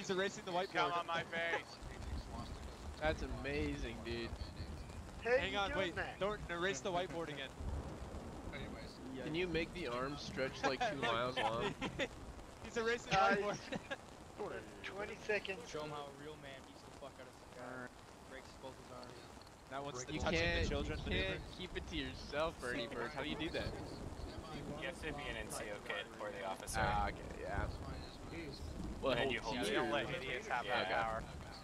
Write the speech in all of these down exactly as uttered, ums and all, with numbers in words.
He's erasing the whiteboard. Come on my face. That's amazing, dude. Hey, Hang you on, doing wait. that? Don't erase the whiteboard again. Anyways. Can you make the arms stretch like two miles long? He's erasing the Uh, whiteboard. twenty seconds. Show him how a real man beats the fuck out of some guy. Breaks both his arms. Now what's the You touching can't, the children you maneuver? can't keep it to yourself, Bernie Burst. How do you do that? You have to be an N C O kid for the officer. Ah, okay, yeah. Well, and hold you hold two. you don't let idiots have Yeah, that power.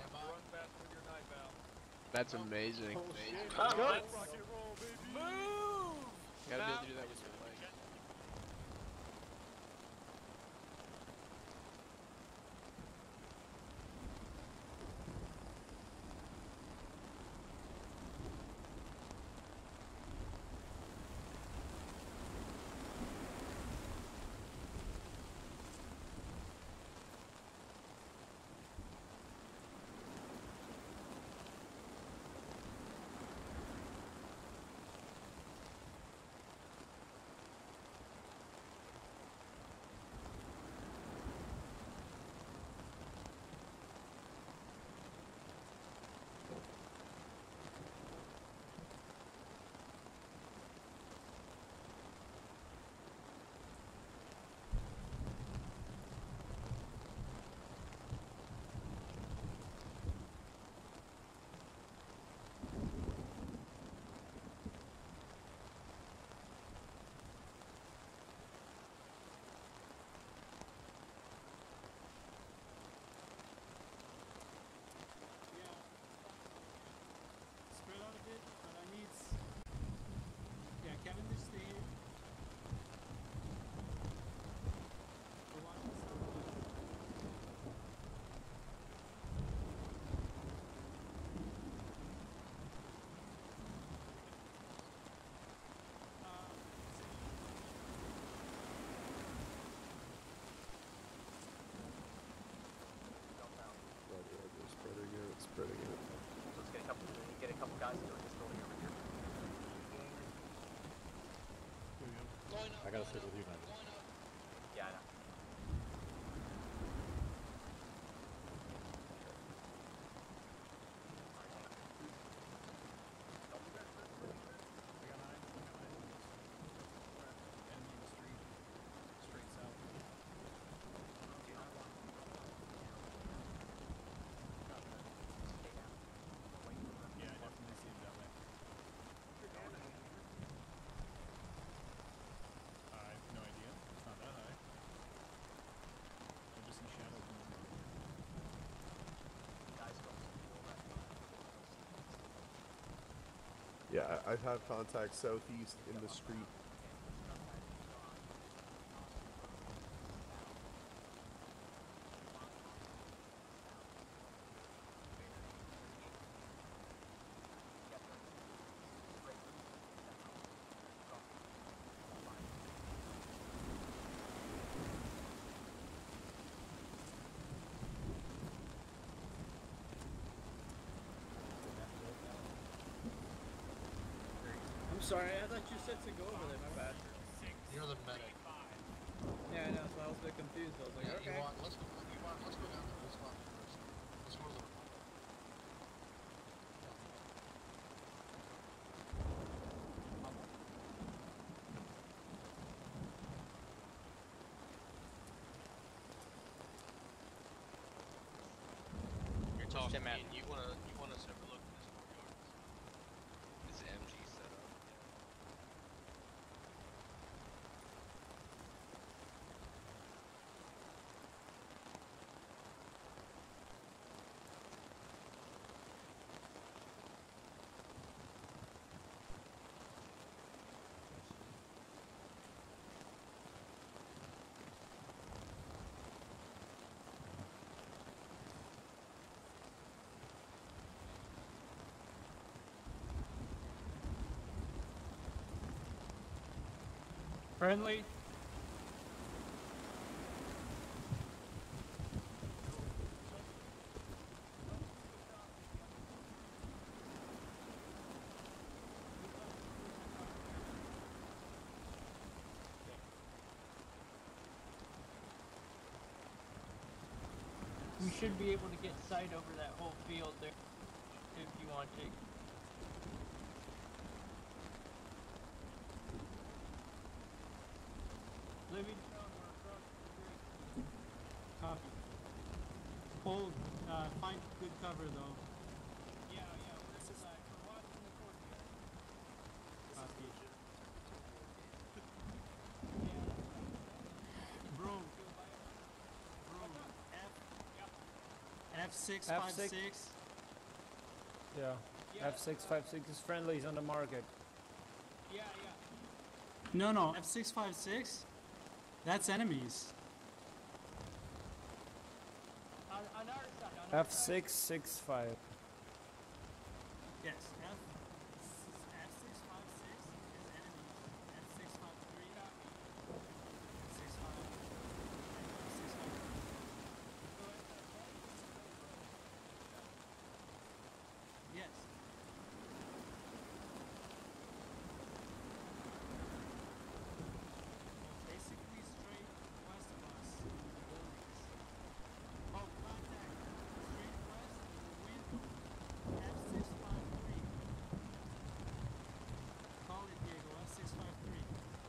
That's amazing. Oh, shit. Come on. Move! You gotta be able to do that with your legs. Spread out a bit, but I need. Yeah, Kevin, just stay here. We're watching this out. Spreading it, spreading it. Let's get a couple. Get a couple guys doing this building over here. I gotta sit with you, man. Yeah, I know. Yeah, I definitely see it that way. I have no idea. It's not that high. They're just in shadows. Yeah, I- I've had contact southeast in the street. I'm sorry, I thought you said to go over there, my bad. You're the medic. Yeah, I know, so I was a bit confused. I was like, Yeah, okay. you want, let's, go, you want, let's go down to this spot first. Let's go to the You're talking Tim, and you wanna you want us to overlook this courtyard. This M G setup. Friendly. We should be able to get sight over that whole field there, if you want to. Living zone, we're across the street. Copy. Hold, uh, find good cover though. Yeah, yeah, we're inside. We're watching the courtyard. Copy. Yeah. Bro. Bro. F. F six F five six. six. Yeah. Yeah. F six five six is friendlies on the market. Yeah, yeah. No, no. F six five six. That's enemies. On, on our side, on our F side. six six five. Yes. F. F six five six is enemies. F six five three. F six five. F six five. Yes. Basically straight west of us. Buildings. Oh, contact. Straight west. Wind. F six five three. Call it Diego. F six five three.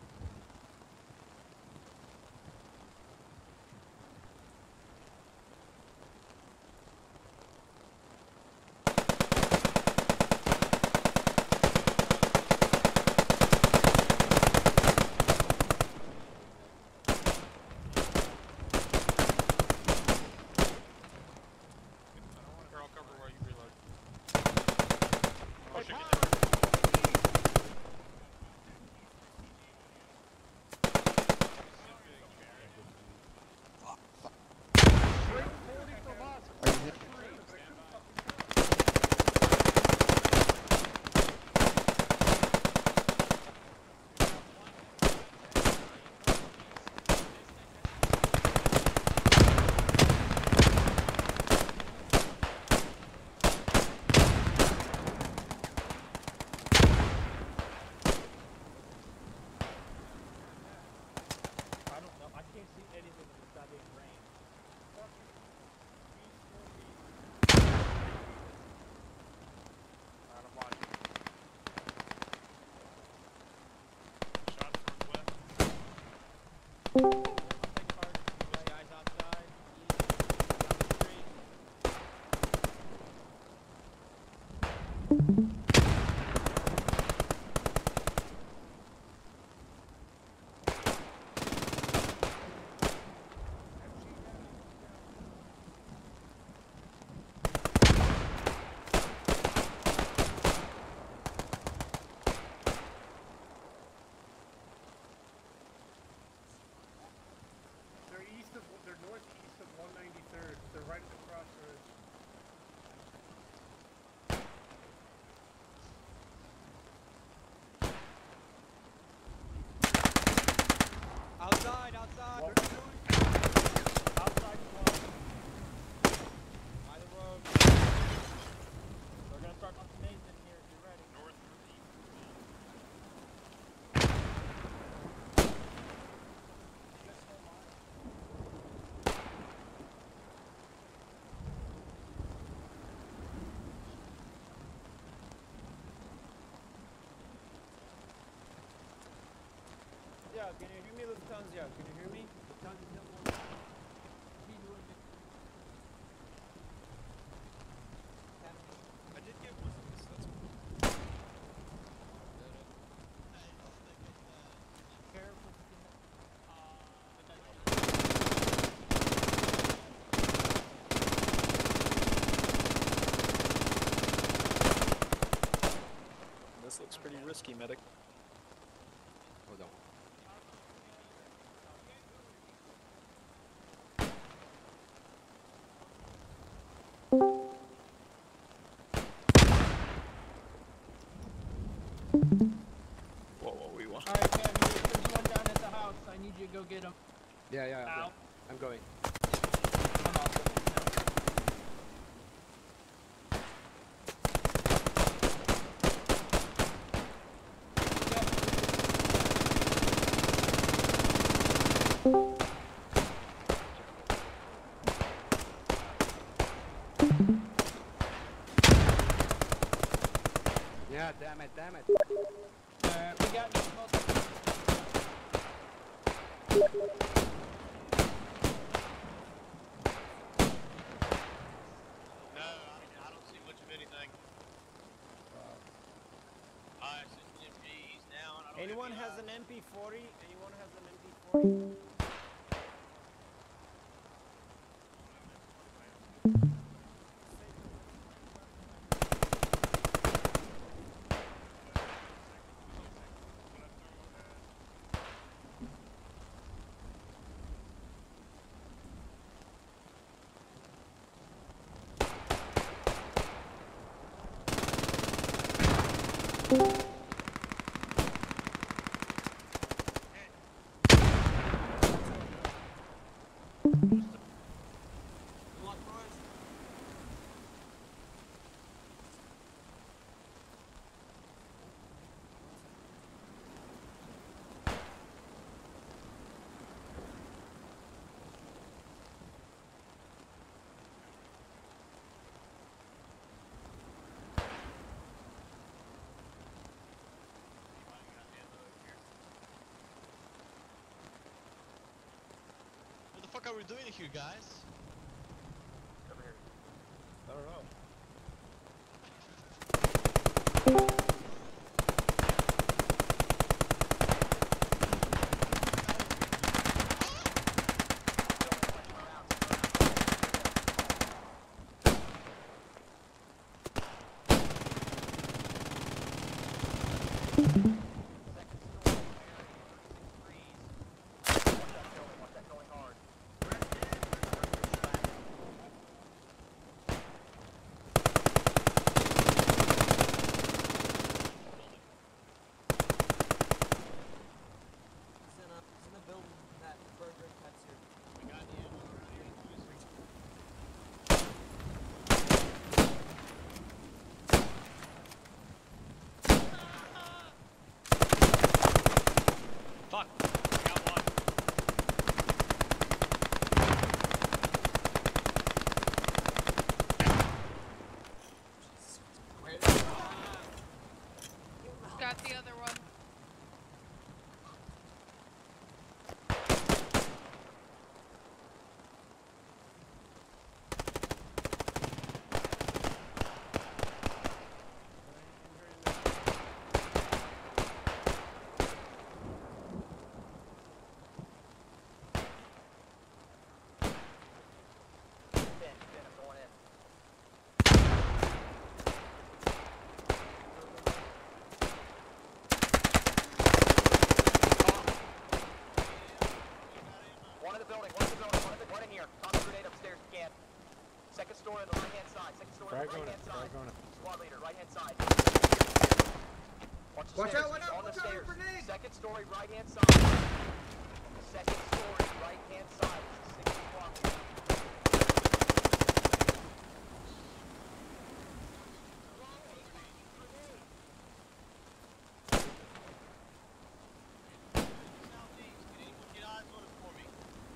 Here, I'll cover while you reload. Oh, shit. I don't know. I can't see anything in this goddamn rain. Alright, I'm watching. Shots northwest. Guys outside. Down the street. They're east of, they're northeast of one ninety-third. They're right at the crossroads. Outside, outside. Outside the wall. By the road. We're gonna start up Nathan here. Get ready. North, northeast. Yeah, can you hear me, Lufthansa? Can you hear me? Lufthansa. I did get one of this, that's cool. This looks pretty risky, medic. Hold on. Whoa, whoa, we want. Alright, Kevin, there's one down at the house. I need you to go get him. Yeah, yeah, yeah. Out. I'm going. I'm also God damn it, damn it. Alright, we got multiple. No, I, I don't see much of anything. Uh, it's just M Gs down. I don't Anyone have has any, an M P forty? Anyone has an M P forty? What the fuck are we doing here, guys? Over here. I don't know. Fuck! I got one. Got the other one. Ben, Ben, I'm going in. One in the building, one in the building, one in, the, one in here. Toss a grenade upstairs if you can. Second story on the right hand side. Second story on the right hand side. Squad leader, right hand side. Watch the Watch stairs. out, watch He's out, on the watch out, stairs. grenade! Second story, right hand side. Second story, right hand side. It's the sixth squad leader. Southeast, can anyone get eyes on it for me?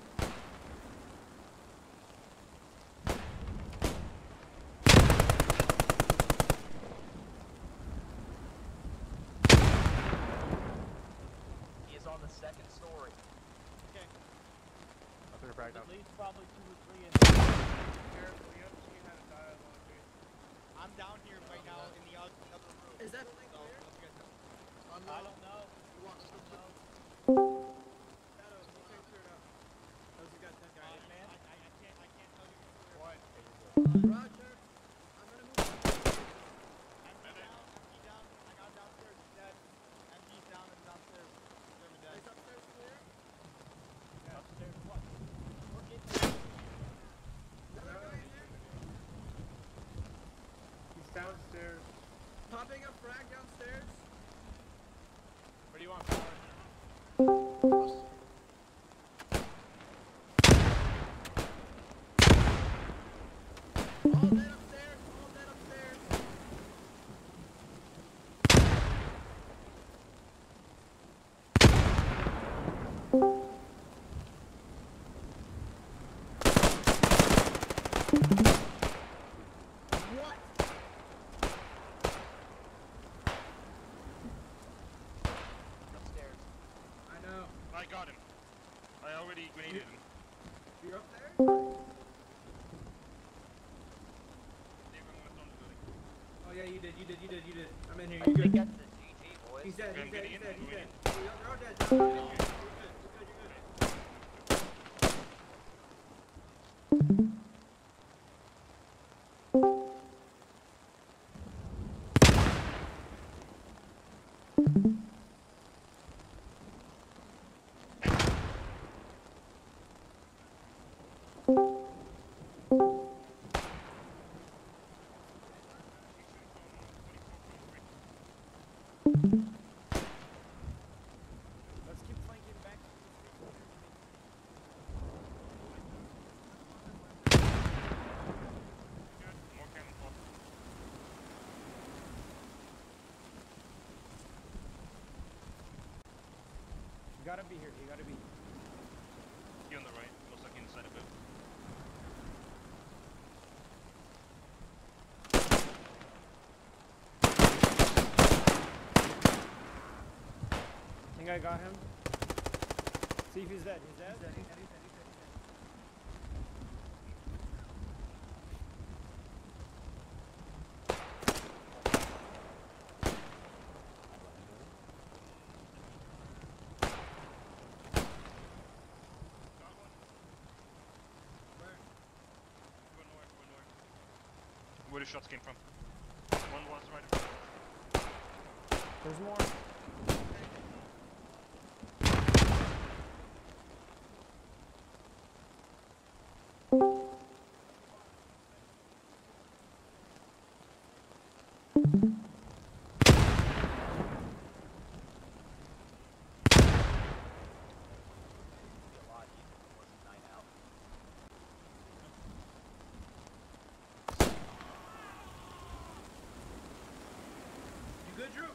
He is on the second story. Okay. Frag At least probably two or three in Careful, you haven't seen how to dialogue, dude. I'm down here right now in the other room. Is that building clear? I don't know. You want us to No. Shadows, you can't clear it out. Those you got ten Uh, guys. man, I, I, I can't, I can't tell you for sure. What? Roger. I'm gonna move. M P down, M P down. I got downstairs, he's dead. M P's down and downstairs. They're dead. Is upstairs clear? Upstairs, what? We're in Another guy in here? He's downstairs. Popping a frag downstairs. Where do you want power? All dead upstairs. All dead upstairs. What? grenaded him. You're up there? Oh yeah, you did, you did, you did, you did. I'm in here, I you think good. that's the G G, boys. He's dead, Okay, he's I'm dead, getting he's in, dead, I'm he's going dead. in. You're, you're all dead. You're good, you're good, you're good, you're good. Let's keep flanking back. More cannon fodder. You gotta be here. You gotta be. He on the right, most likely inside a bit. I think I got him. See if he's dead. He's dead. He's dead, he's dead, he's dead, he's dead, he's dead. Go north, go north. Where the shots came from. One was right in front of us. There's more. A lot easier than it was a night out. You good, Drew?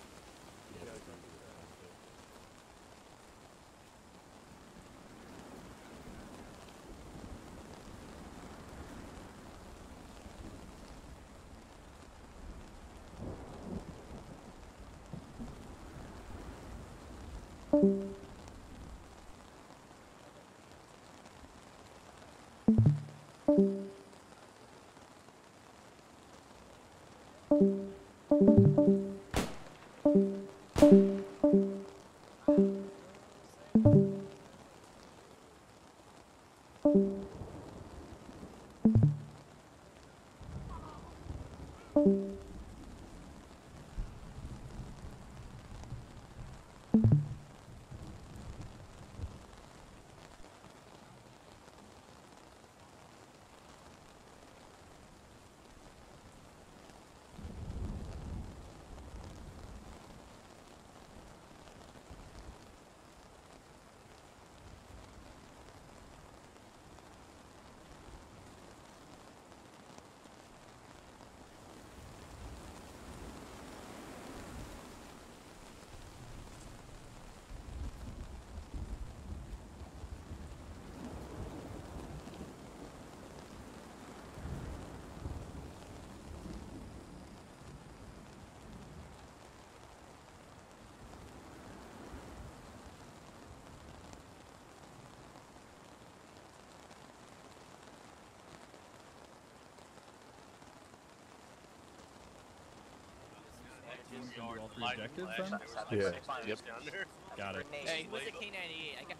You can do all three objectives then? Yeah. Yep. Got it. Hey, who's a K ninety-eight? I got.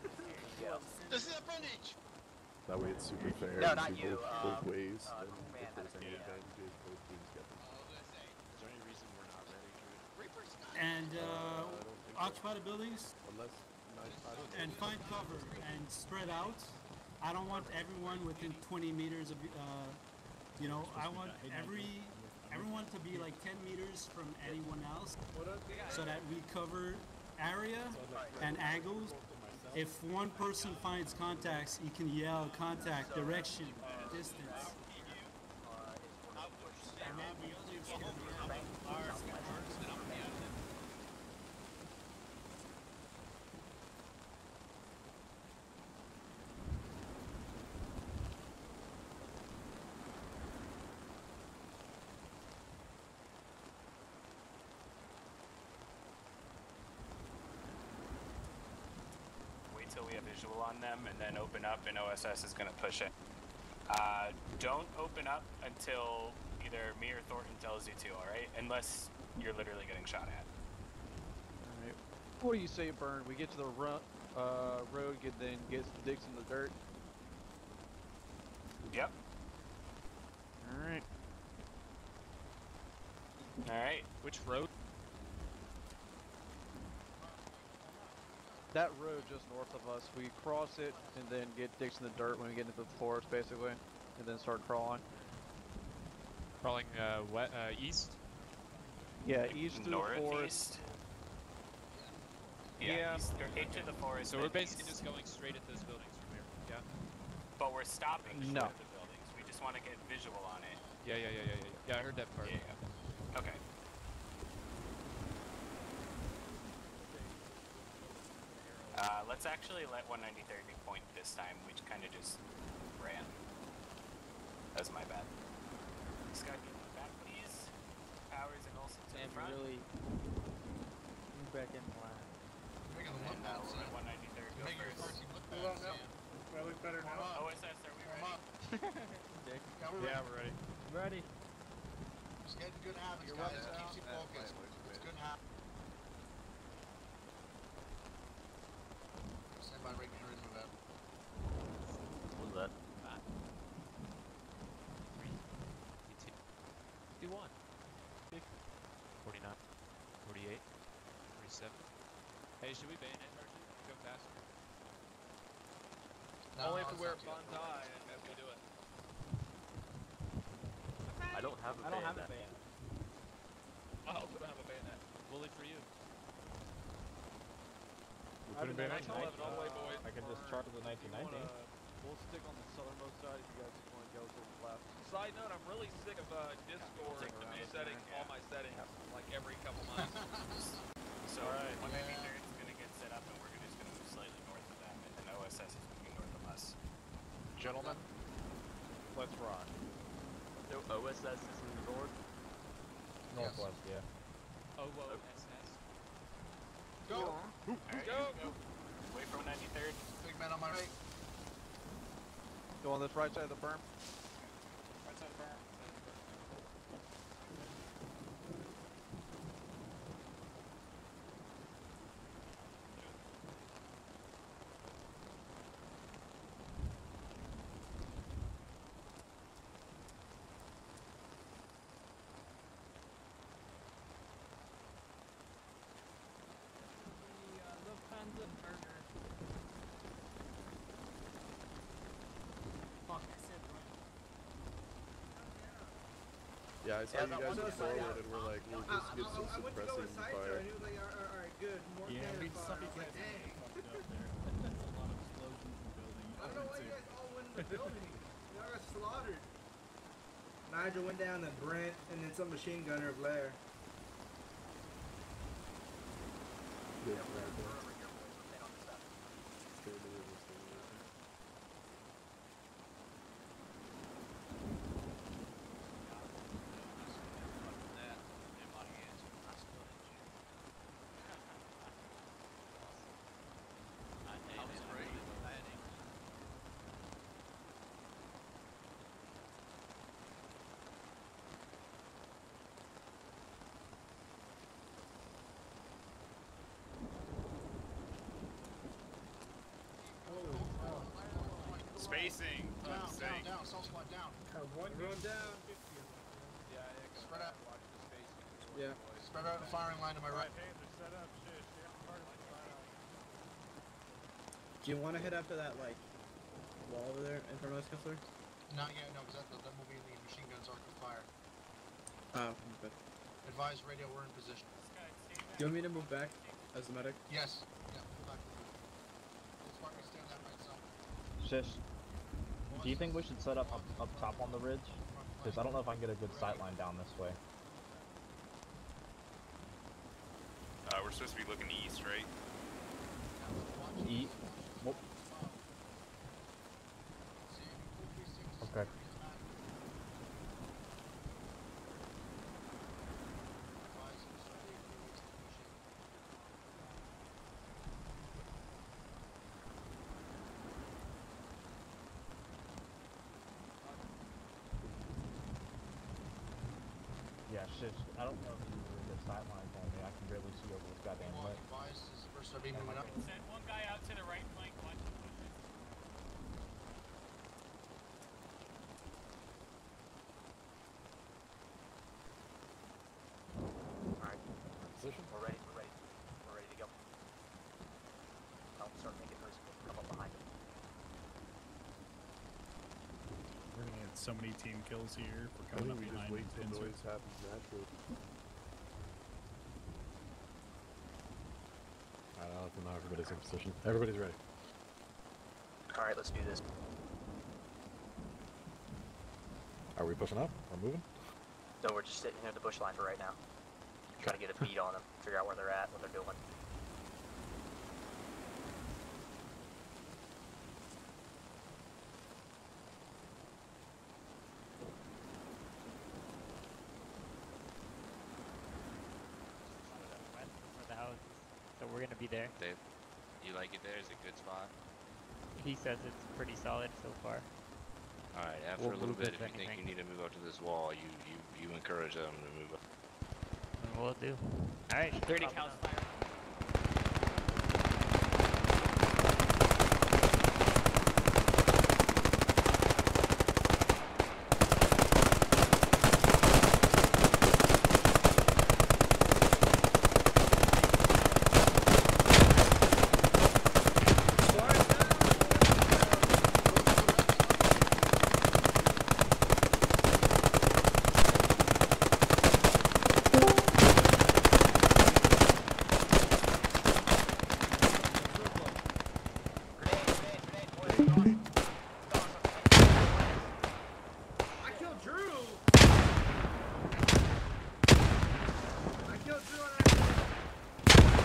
This is a Brundage! That way it's super fair. No, and not do you, Both, uh, both ways. uh, and man, if there's that's- any yeah. advantages, both teams get them. Is there any reason we're not ready, Drew? Reaper's not. And Uh, I uh, don't think so. occupy the buildings Unless, no, I don't and think find cover and spread out. I don't want everyone within twenty meters of, uh, you know, I want every everyone to be like ten meters from anyone else, so that we cover area and angles. If one person finds contacts, he can yell contact, direction, distance. And then the others can yell. until we have visual on them, and then open up, and O S S is going to push it. Uh, don't open up until either me or Thornton tells you to, alright? Unless you're literally getting shot at. Alright. What do you say, Burn? We get to the run, uh, road, get then get dicks in the dirt. Yep. Alright. Alright. Which road? That road just north of us. We cross it and then get dicks in the dirt when we get into the forest, basically, and then start crawling. Crawling uh, west, uh, east? Yeah, east to the forest. Northeast? Yeah, Yeah. east, or into the forest. So we're then basically east. just going straight at those buildings from here. Yeah. But we're stopping short No. of the buildings. We just want to get visual on it. Yeah, yeah, yeah, yeah, yeah. Yeah, I heard that part. Yeah, yeah. Okay. Uh, let's actually let one ninety-third be point this time. We kind of just ran. That was my bad. Scott, get in the back, please. Powers and Olsen to the front. really move back in line. And uh, we'll let one ninety-third go first. Hold on now. Do I look better now? O S S, are we ready? Dick. Yeah, we're ready. Ready. Just getting good habits, You're guys. welcome. It keeps you focused. It's good habits. Stand by right behind me, that. What was that? fifty-one. forty-nine. forty-eight. forty-seven. Hey, should we bayonet or should we go faster? No, Only no, if we it's wear not too bad. Bandai and if we do it. I don't have a I don't have a bayonet. bayonet. I also don't have a bayonet. Bully for you. We I put a mean, bayonet I'll in. have it all the way, boys. I can just charge the nineteen nineteen. We'll stick on the southernmost side if you guys just want to go to the left. Side note, I'm really sick of uh, Discord resetting all my settings like every couple months. So one ninety-third is going to get set up, and we're gonna, just going to move slightly north of them, and then O S S is moving north of us. Gentlemen, let's rock. So O S S is in the north? Northwest, yeah. O O S S. Go! Alright, Go! wait for one ninety-third. Big man on my right. Go on this right side of the berm. Right side of the berm. The uh, Lufthansa burger. Fuck, I said right. Yeah, I saw Yeah, you that guys one were was forward like- and we're like, we're I, just get I, some I went to go with suppressing Sizer, fire. and he was like, alright, alright, good, more Yeah, I cannon mean, fire. some I was people like, dang. fucked up there. That's a lot of explosions in buildings. I don't know why you guys all went in the building. Y'all got slaughtered. Nigel went down to Brent, and then some machine gunner Blair. Yeah, right there. Stay in the river, stay in the river. Spacing, for Down, fuck's down, sake. down. Soul squad down. One down. Yeah, yeah, go Spread back out. and watch the spacing. Yeah. Spread out the firing line to my right. Hands are set up, shit. Stay on the target line, fire out. Do you want to head up to that, like, wall over there in front of us, Kessler? Not yet, no, because that, that will be the machine guns arc of fire. Oh, okay. Advise radio, we're in position. Do you want me to move back as the medic? Yes. Yeah, pull back. Let's mark me stand that right side. Shish, do you think we should set up up, up top on the ridge? Because I don't know if I can get a good sight line down this way. Uh, we're supposed to be looking east, right? Eat. Whoop. Okay. shit. I don't know if you were a good sight line for me. I can barely see over this goddamn lit. Device is the first time being moving up. Send one guy out to the right flank, watch him push it. Alright. Position? We're ready, we're ready. We're ready to go. I'll start making noise and we'll come up behind him. We're gonna get so many team kills here for I coming think up we just behind wait till Pincer. noise happens naturally. Alright, I'll let them know everybody's in position. Everybody's ready. Alright, let's do this. Are we pushing up? Or moving? No, we're just sitting near the bush line for right now. Trying to get a beat on them, figure out where they're at, what they're doing. For the houses. So we're gonna be there. Dave, you like it there? Is it a good spot? He says it's pretty solid so far. Alright, after We'll a little move bit, if if you think anything. you need to move up to this wall, you, you, you encourage them to move up. We'll do. Alright. thirty pop it counts on. fire. I killed Drew! I killed Drew on accident.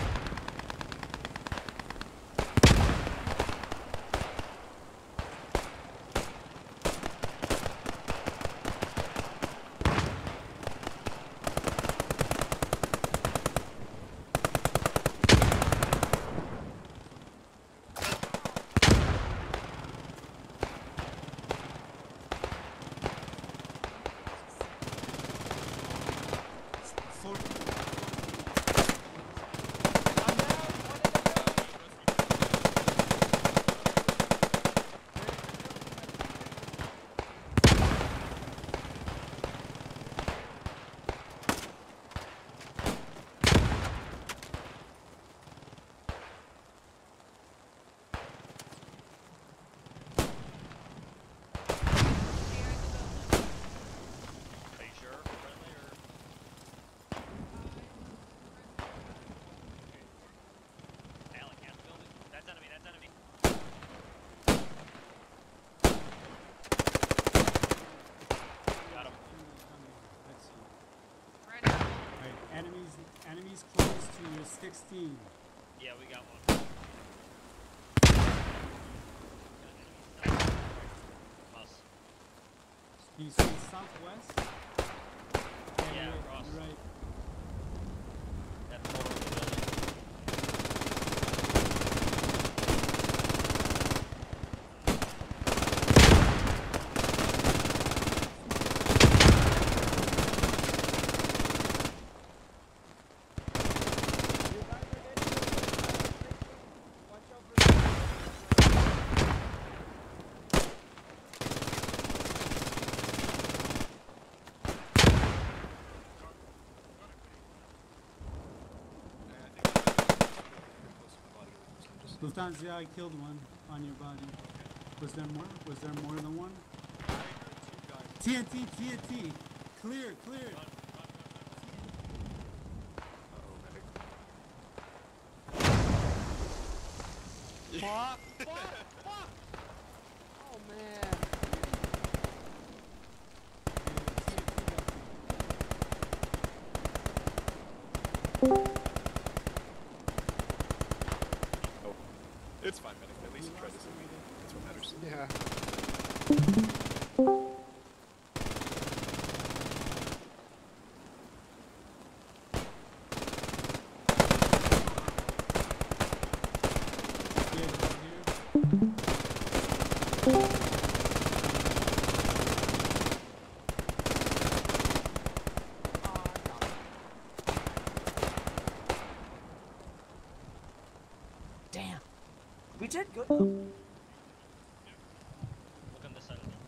Are you sure? Friendly or? Alan, can't build it. That's enemy, that's enemy. Got him. Let's see. Ready. Alright, enemies, enemies close to your sixteen. Yeah, we got one. Us. You see southwest? Yeah, you're, across. you're right. That photo of the building. Watch out for Lufthansa, I killed one on your body. Was there more? Was there more than one? T N T, T N T. Clear, clear. Fuck! Fuck! Fuck! Oh man. It's fine, medic. At least you tried to save me. That's what matters. with them. Look on this side of the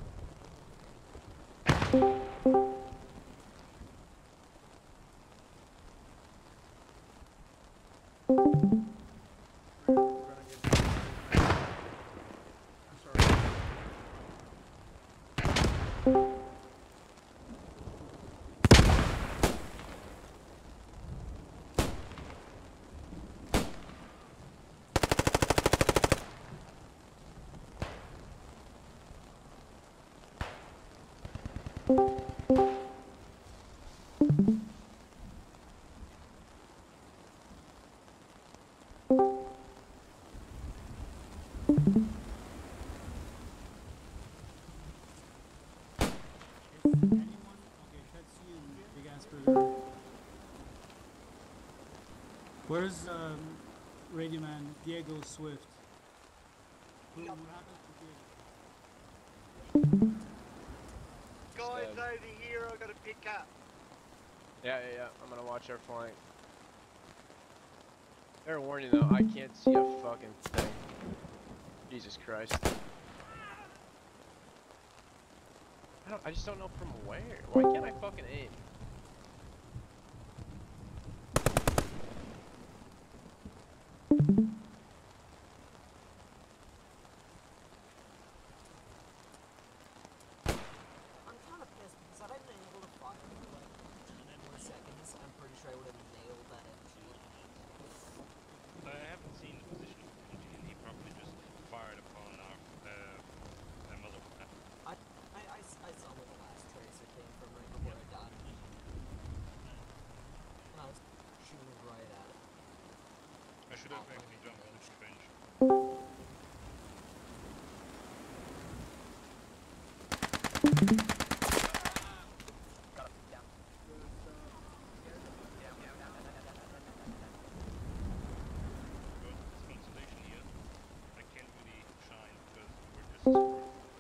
Where's um, Radio Man Diego Swift? Who, what happened to Diego? Guys Stab. over here, I gotta pick up. Yeah, yeah, yeah. I'm gonna watch our flank. Fair warning though, I can't see a fucking thing. Jesus Christ. I don't. I just don't know from where. Why can't I fucking aim? I'm kind of pissed because had I been able to fire for like ten more seconds, I'm pretty sure I would have nailed that M G. I haven't seen the position of the engine, and he probably just fired upon our uh, uh, muzzle. I, I, I, s- I saw where the last tracer came from right before I died. And I was shooting right at it. I should have actually jumped on the bench. Got him. Down. But this constellation here, I can't really shine because we're just scored.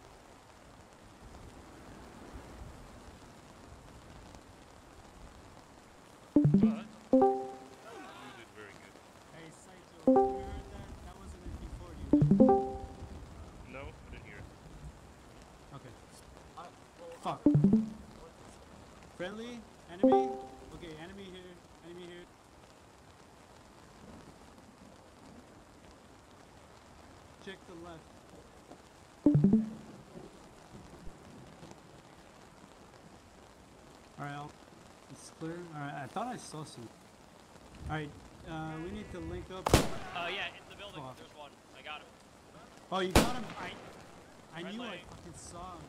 But you did very good. Hey, Saito, you heard that? That wasn't an M P forty, right? No, I didn't hear it. Okay. Uh, well, Fuck. what is it? Friendly? Enemy? Okay, enemy here. Enemy here. Check the left. Alright, I'll, it's clear. Alright, I thought I saw some. Alright, uh, we need to link up. Uh, yeah, in the building. Fuck. There's one. I got him. Oh, you got him? I, I Red knew I light. fucking saw him.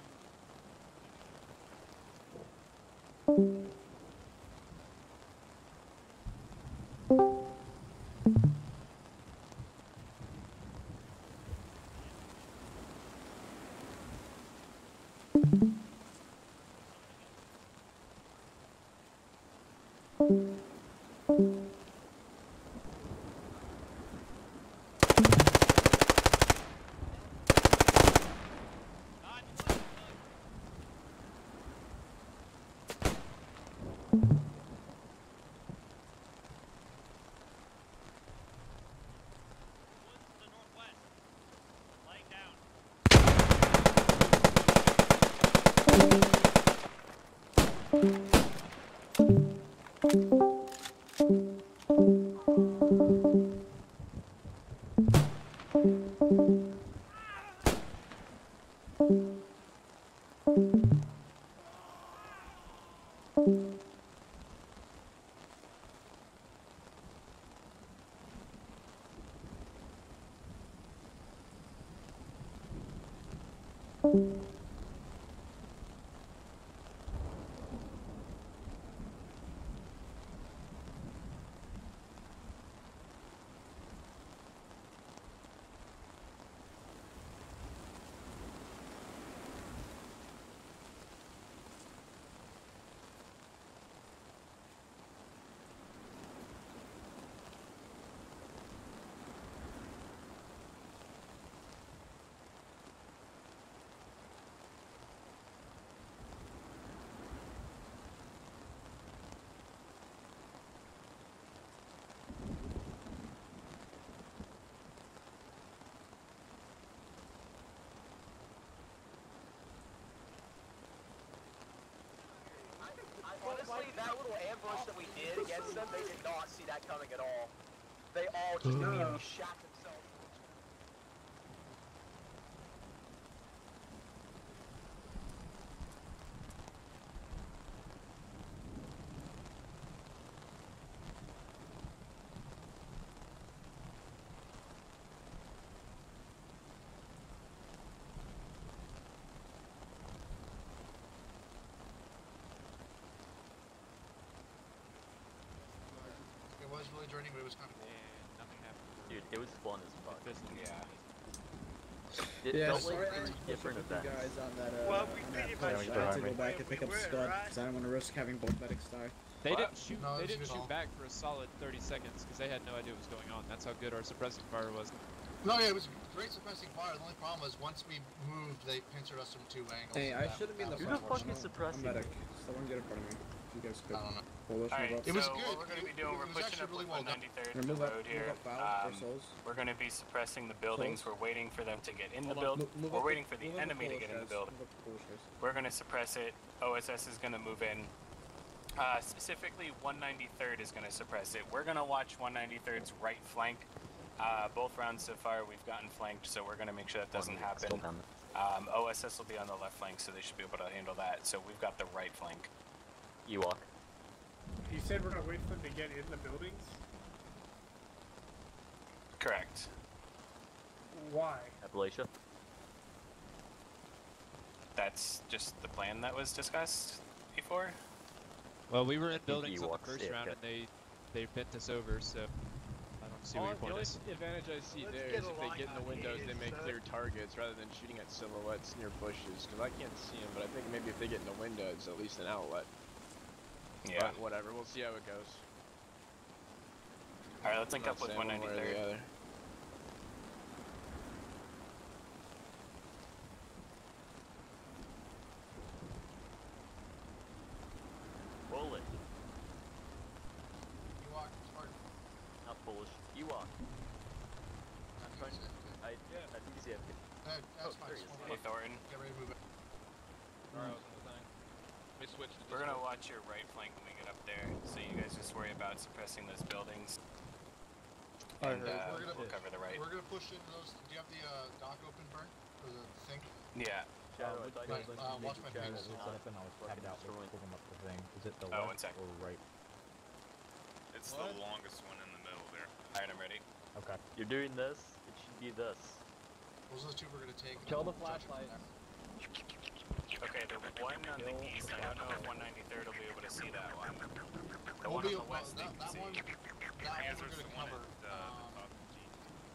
Woods to the northwest. Lying down. ambush that we did against them, they did not see that coming at all. They all just immediately shot themselves. It was really draining, but it was kind of cool. Nothing happened. Dude, it was fun as fuck. Yeah. It Yeah, felt sorry like I three had to different push up with you events. guys on that, uh, Well, we on pretty that much push. Yeah, I had to we go back and were, pick up we were, Scud, right? because I didn't want to risk having both medics die. They What? didn't shoot. No, they it's didn't good shoot all. back for a solid thirty seconds because they had no idea what was going on. That's how good our suppressing fire was. No, yeah, it was great suppressing fire. The only problem was once we moved, they pincered us from two angles. Hey, I That- shouldn't be in the that Who was the front. fuck is I'm a- suppressing? I'm medic. Someone get in front of me. You guys could. I don't know. Pull this, Alright, move up. It was so good. what we're going to be doing, It we're was pushing actually up really with well one done. ninety-third Here, to move the up, road move here. up, Val, or Um, Souls. we're going to be suppressing the buildings. Souls. We're waiting for them to get in the Hold on, building. move- move We're up waiting the- for the move up enemy to Polish get in the guys. building. Move up the Polish guys. We're going to suppress it. O S S is going to move in. Uh, specifically, one ninety-third is going to suppress it. We're going to watch one ninety-third's right flank. Uh, both rounds so far, we've gotten flanked, so we're going to make sure that doesn't happen. Um, O S S will be on the left flank, so they should be able to handle that. So we've got the right flank. Ewok. You said we're gonna wait for them to get in the buildings? Correct. Why? Appalachia. That's just the plan that was discussed before. Well, we were in think buildings on the Ewoks, first yeah, round okay. and they they bent us over, so I don't see All, what your the point only is. advantage I see Let's there get is a if they line get in the on windows, here, they make son. clear targets rather than shooting at silhouettes near bushes. Because I can't see them, but I think maybe if they get in the window, it's at least an outlet. Yeah. But whatever, we'll see how it goes. All right, let's link I'm up not with saying one one way or the ninety-third. other. Roll it. Ewok, smart. Not Polish. Ewok. I'm trying to. I, I think he's A F K. That, that's Oh, fine. there he just is. one Hey, more. Thornton. Get ready to move it. Alright, I was on the thing. Let me switch to We're gonna Discord. watch your right flank when we get up there, so you guys just worry about suppressing those buildings. I And heard. uh, We're gonna- we'll cover the right. We're gonna push into those. Do you have the uh, dock open, Burn? Or the thing? Yeah. Shadow, which I Right, thought uh, watch my Shadow pings. was set up and I was tagged out with pulling up the thing. Is it the Oh, one left sec. or right? It's What? the longest one in the middle there. Alright, I'm ready. Okay. You're doing this. It should be this. Those are the two we're gonna take. and Kill then the we'll judge it from flashlight. there. Okay, the one on the east, I don't know if one ninety-third will be able to see that one. The We'll one be on the well, west, they that, can that see. one, that I guess one we're there's the gonna one cover. at uh, um, the top of the G.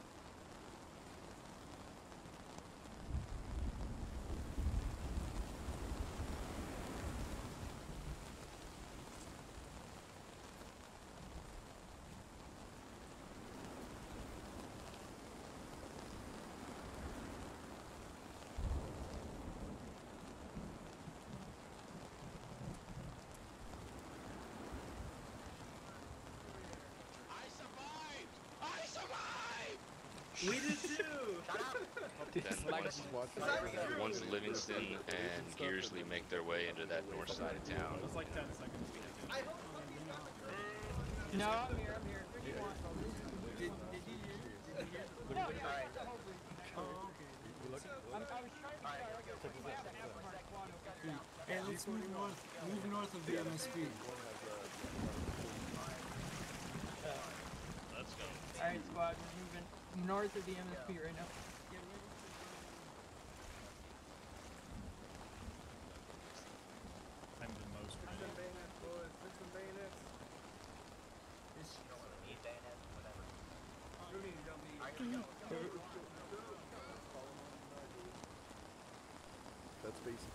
We did too! Then once, once Livingston and Gearsley make their way into that north side of town, It was like ten seconds. No, I'm here, I'm here. What do you want? Did, did you hear? Did you hear? No, yeah, Alright. that's the whole reason. Oh, okay. I'm, I was trying to figure out, okay, we have to have our quad over there. Hey, let's move north. Move north of the M S P. let's go. Alright, squad, we're moving north of the M S P right now. Get ready. I'm the most Fix some bayonets, boys. Fix some bayonets. This You don't wanna need bayonets, whatever. You need, you don't need. Alright, here we go. That's basic.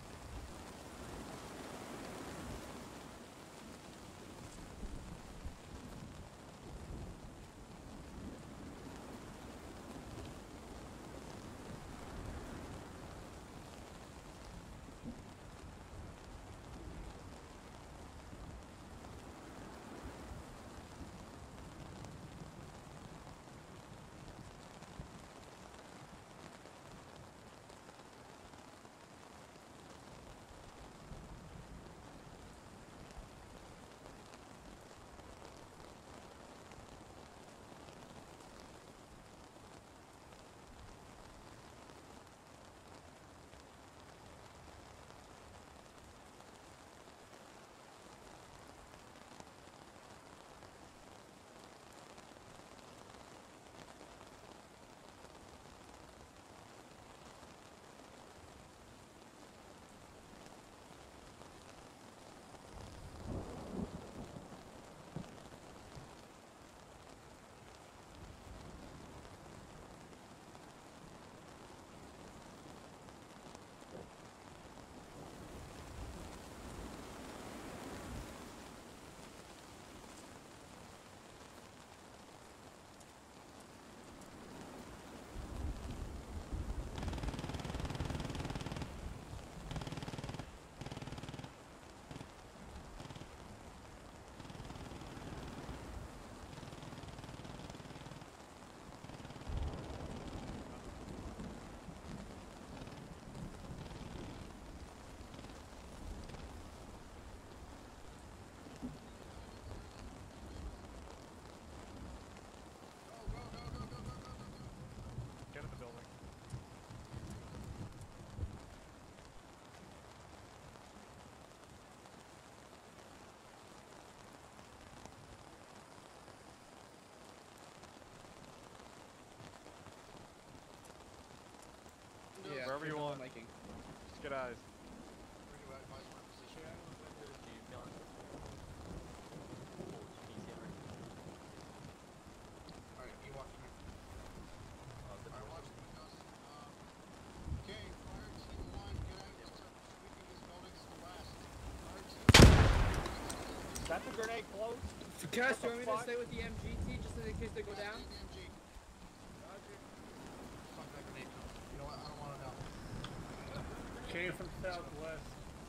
flanking. Just get eyes. Alright, you walk here. Alright, watch the windows. Um, okay, fire team one, get out and start sweeping these buildings to the west. Fire team Is that the grenade close? Cash, do you want me to stay with the M G T just in case they go down? M G. Roger. Fuck that grenade comes. You know what? I don't want to know. Came from southwest.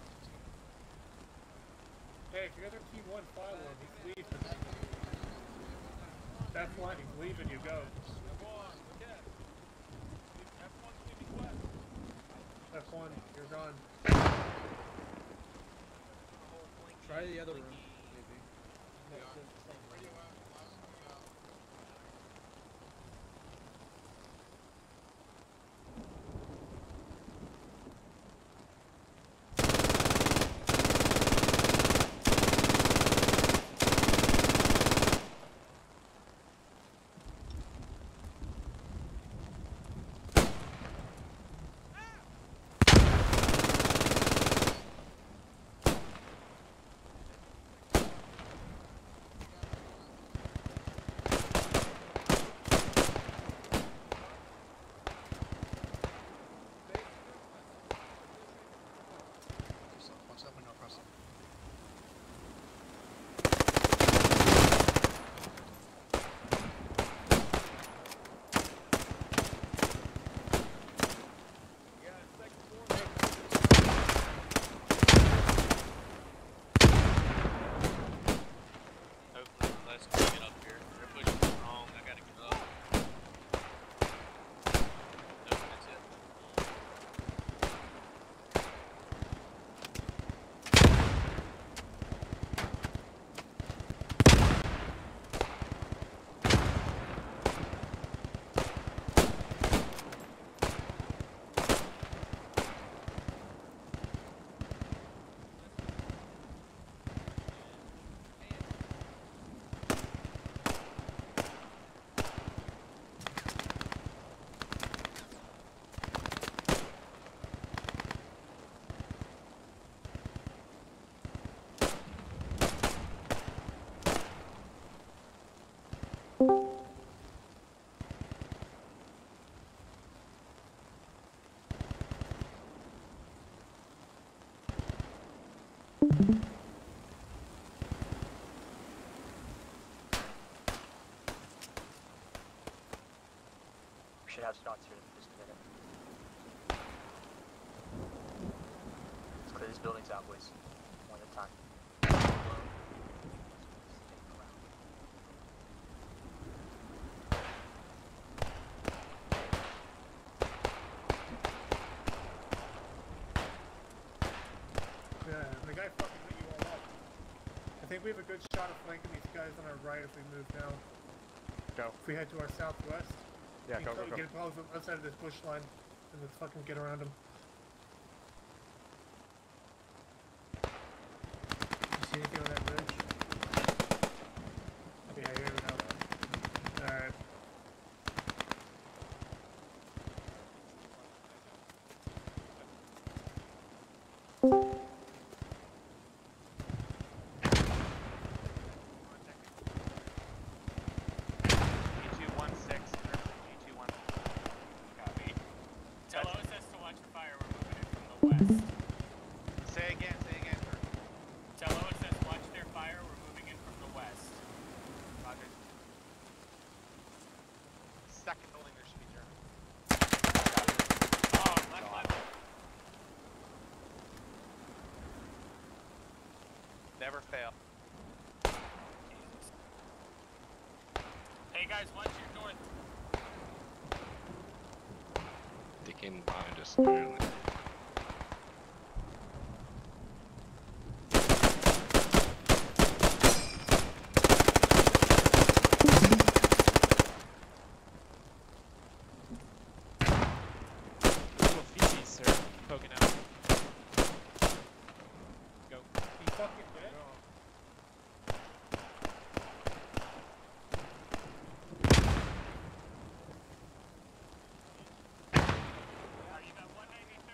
Hey, if you're other team one follow him, he's leaving. That's one, he's leaving, you go. F one, you're gone. Try the other room. Watch that window across it. Hopefully, let's get up here. They're pushing me wrong. I gotta get up. Nope, that's it. We should have shots here in just a minute. Let's clear these buildings out, boys. One at a time. Yeah, the guy fucking lit you all up. I think we have a good shot of flanking these guys on our right if we move now. Go. If we head to our southwest. Yeah, we go, can go, go. Get close outside of this bush line and let's fucking get around them. You see anything on that bridge? Yeah, here we go. Alright. Tell O S S to watch the fire, we're moving in from the west. Say again, say again. Tell O S S watch their fire, we're moving in from the west. Roger. Second building, there should be German. Oh, left, left. Never fail. Hey guys, watch your north. They came behind us, apparently. Little feces, sir, poking out. Go. He fucking dead? Are you about one ninety-third?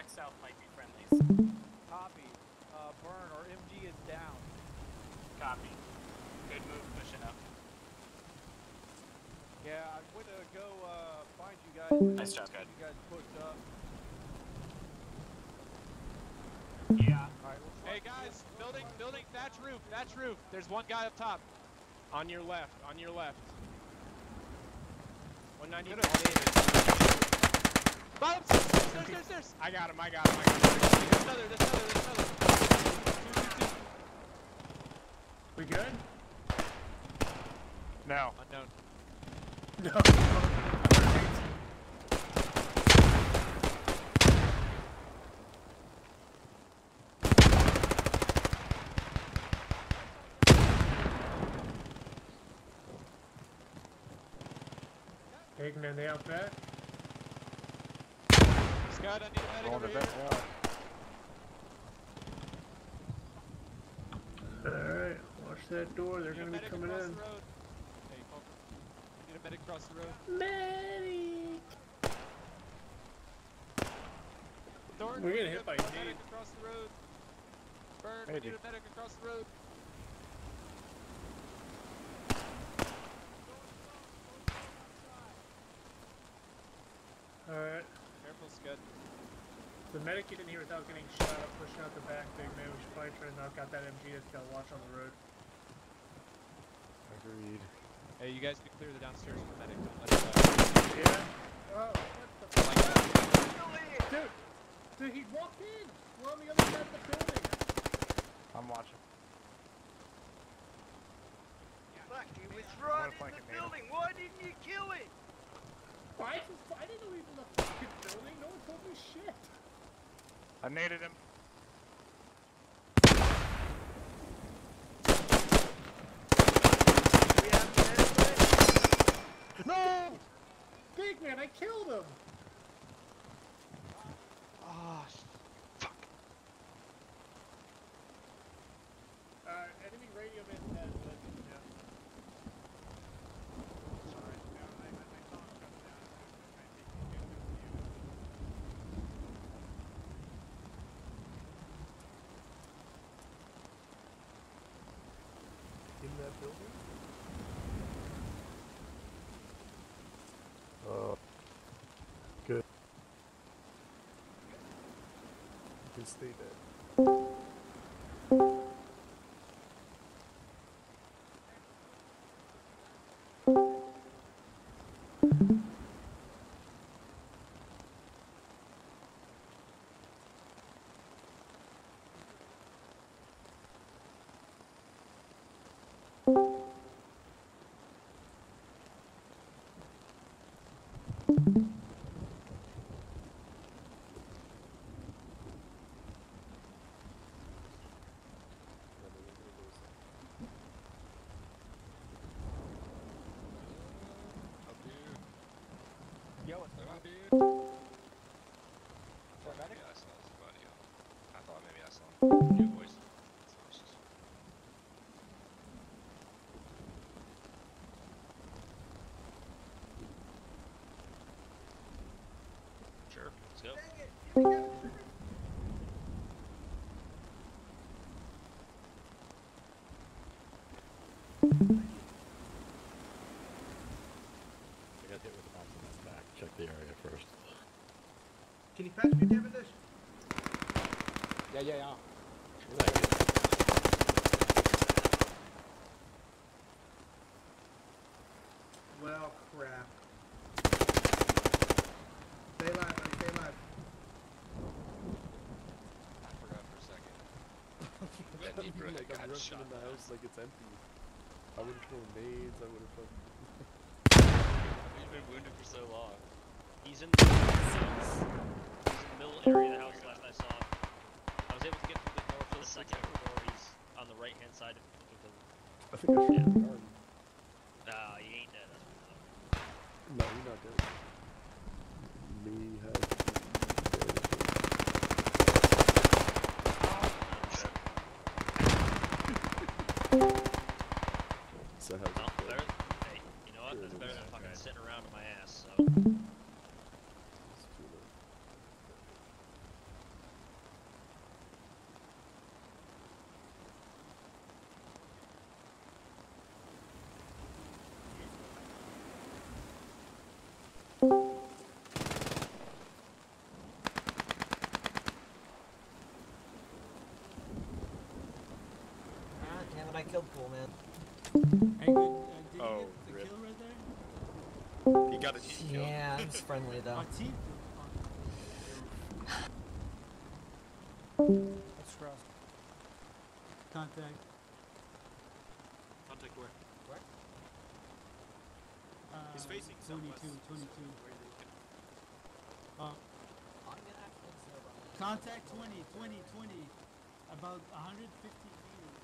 Direct south might be friendlies. Copy. Uh, burn or M G is down. Copy. Good move pushing up. Yeah, I'm gonna go uh, find you guys. Nice job, Get guys. you guys pushed up. Yeah. Alright, Hey guys, building, building, thatch roof, thatch roof. There's one guy up top. On your left, on your left. one ninety. Bottom stairs, stairs, stairs, stairs. I got him, I got him, I got him. There's another, there's another, there's another. Two, two, two. We good? No. Unknown. No. Eggman, they out back? Scott, I need a medic over here. Alright, watch that door, they're Need a gonna be medic coming across in. the road. Hey, Poker. Need a medic across the road. Medic! Thornton, We're we getting need hit a by medic Nate. across the road. Burn, we Maybe. need a medic across the road. Alright. Careful, Scud. The medic you didn't hear without getting shot up, pushing out the back, big man. We should probably try to knock out that M G that's got a watch on the road. Agreed. Hey, you guys can clear the downstairs for medic. Don't let it die. Yeah. Oh, what the fuck? Dude! Dude, he walked in! We're on the other side of the building! I'm watching. Fuck, he was right in the building. Why didn't you kill him? I, I didn't know he was in the fucking building. No one told me shit. I naded him. No! Big man, I killed him! Ah, fuck. Uh, enemy radio man has legend, yeah. Sorry. No, I, I, I saw him come down. I think he's getting confused. In that building? Uh, good. You can stay there. Yo, what's up, dude? Yeah, I saw his body. I thought maybe I saw him. New voice. Sure, let's go. I got hit with a bounce on that back. Check the area first. Can you patch me, Cavendish? Yeah, yeah, yeah. Well, crap. Stay alive, buddy, stay alive. I forgot for a second. That deep breath like, I'm got rushing shot in the down. house like it's empty. I would have thrown nades, I would have fucking... He's been wounded for so long. He's in the he's in the middle area of the house last I saw him. I was able to get through the door for the second door. He's on the right hand side looking to I think I shot yeah. the gun. Nah, he ain't dead, that's what we know. No, you're not dead. Me has... So how's Well, it go? better, hey, you know what? That's better than fucking sitting around on my ass, so. It's too late. Ah, damn it, I killed Pool Man. Hey, good. Uh, did Oh, you get the rip. kill right there? He got a team kill. Yeah, it was friendly though. Oh, team. Let's cross. Contact. Contact where? Where? Uh, He's facing twenty-two, southwest. twenty-two. Where they can- Uh, I'm gonna have to observe on that. contact twenty, twenty, twenty. About one hundred fifty meters.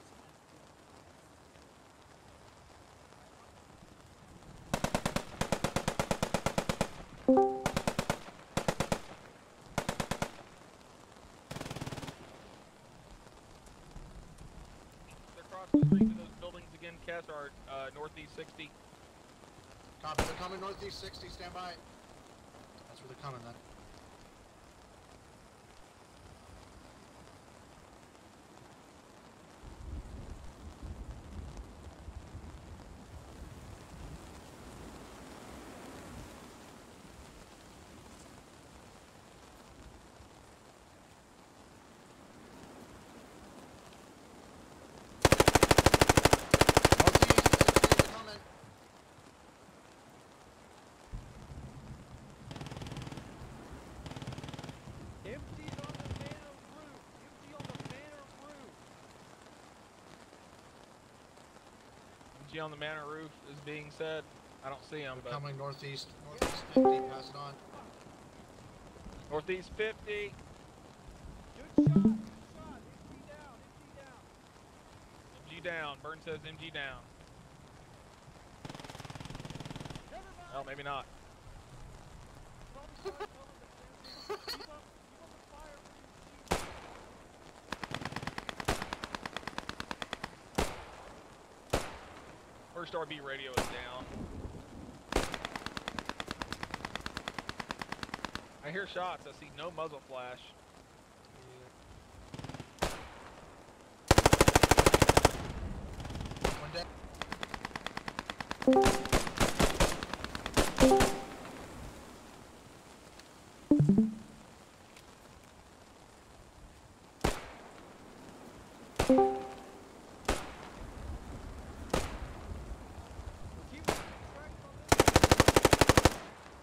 They're crossing the street to those buildings again, Cass, are uh, northeast sixty. Copy, they're coming northeast sixty, stand by. That's where they're coming then. Northeast sixty, they're coming. Empty on the manor roof. Empty on the manor roof. M G on the manor roof is being said. I don't see them, They're but coming northeast, northeast fifty, pass it on. northeast fifty. Good shot. Good shot. Empty down. Empty down. M G down. Burn says M G down. Never mind. Oh, maybe not. Probably trying to cover the family. Keep up. Keep up the fire when you shoot. First R B radio is down. I hear shots. I see no muzzle flash. One dead. Keep track on this.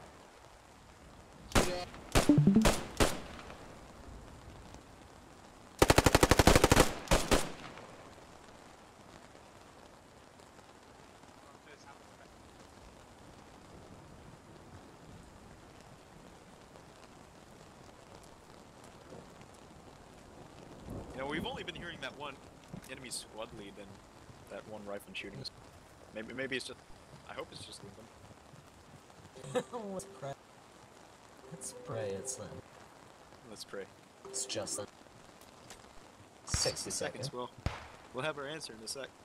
You know, we've only been hearing that one enemy squad lead and that one rifle shooting us. Maybe, maybe it's just. I hope it's just them. Let's pray. Let's pray it's them. Let's pray. It's just them. sixty seconds. seconds. Well, we'll have our answer in a sec.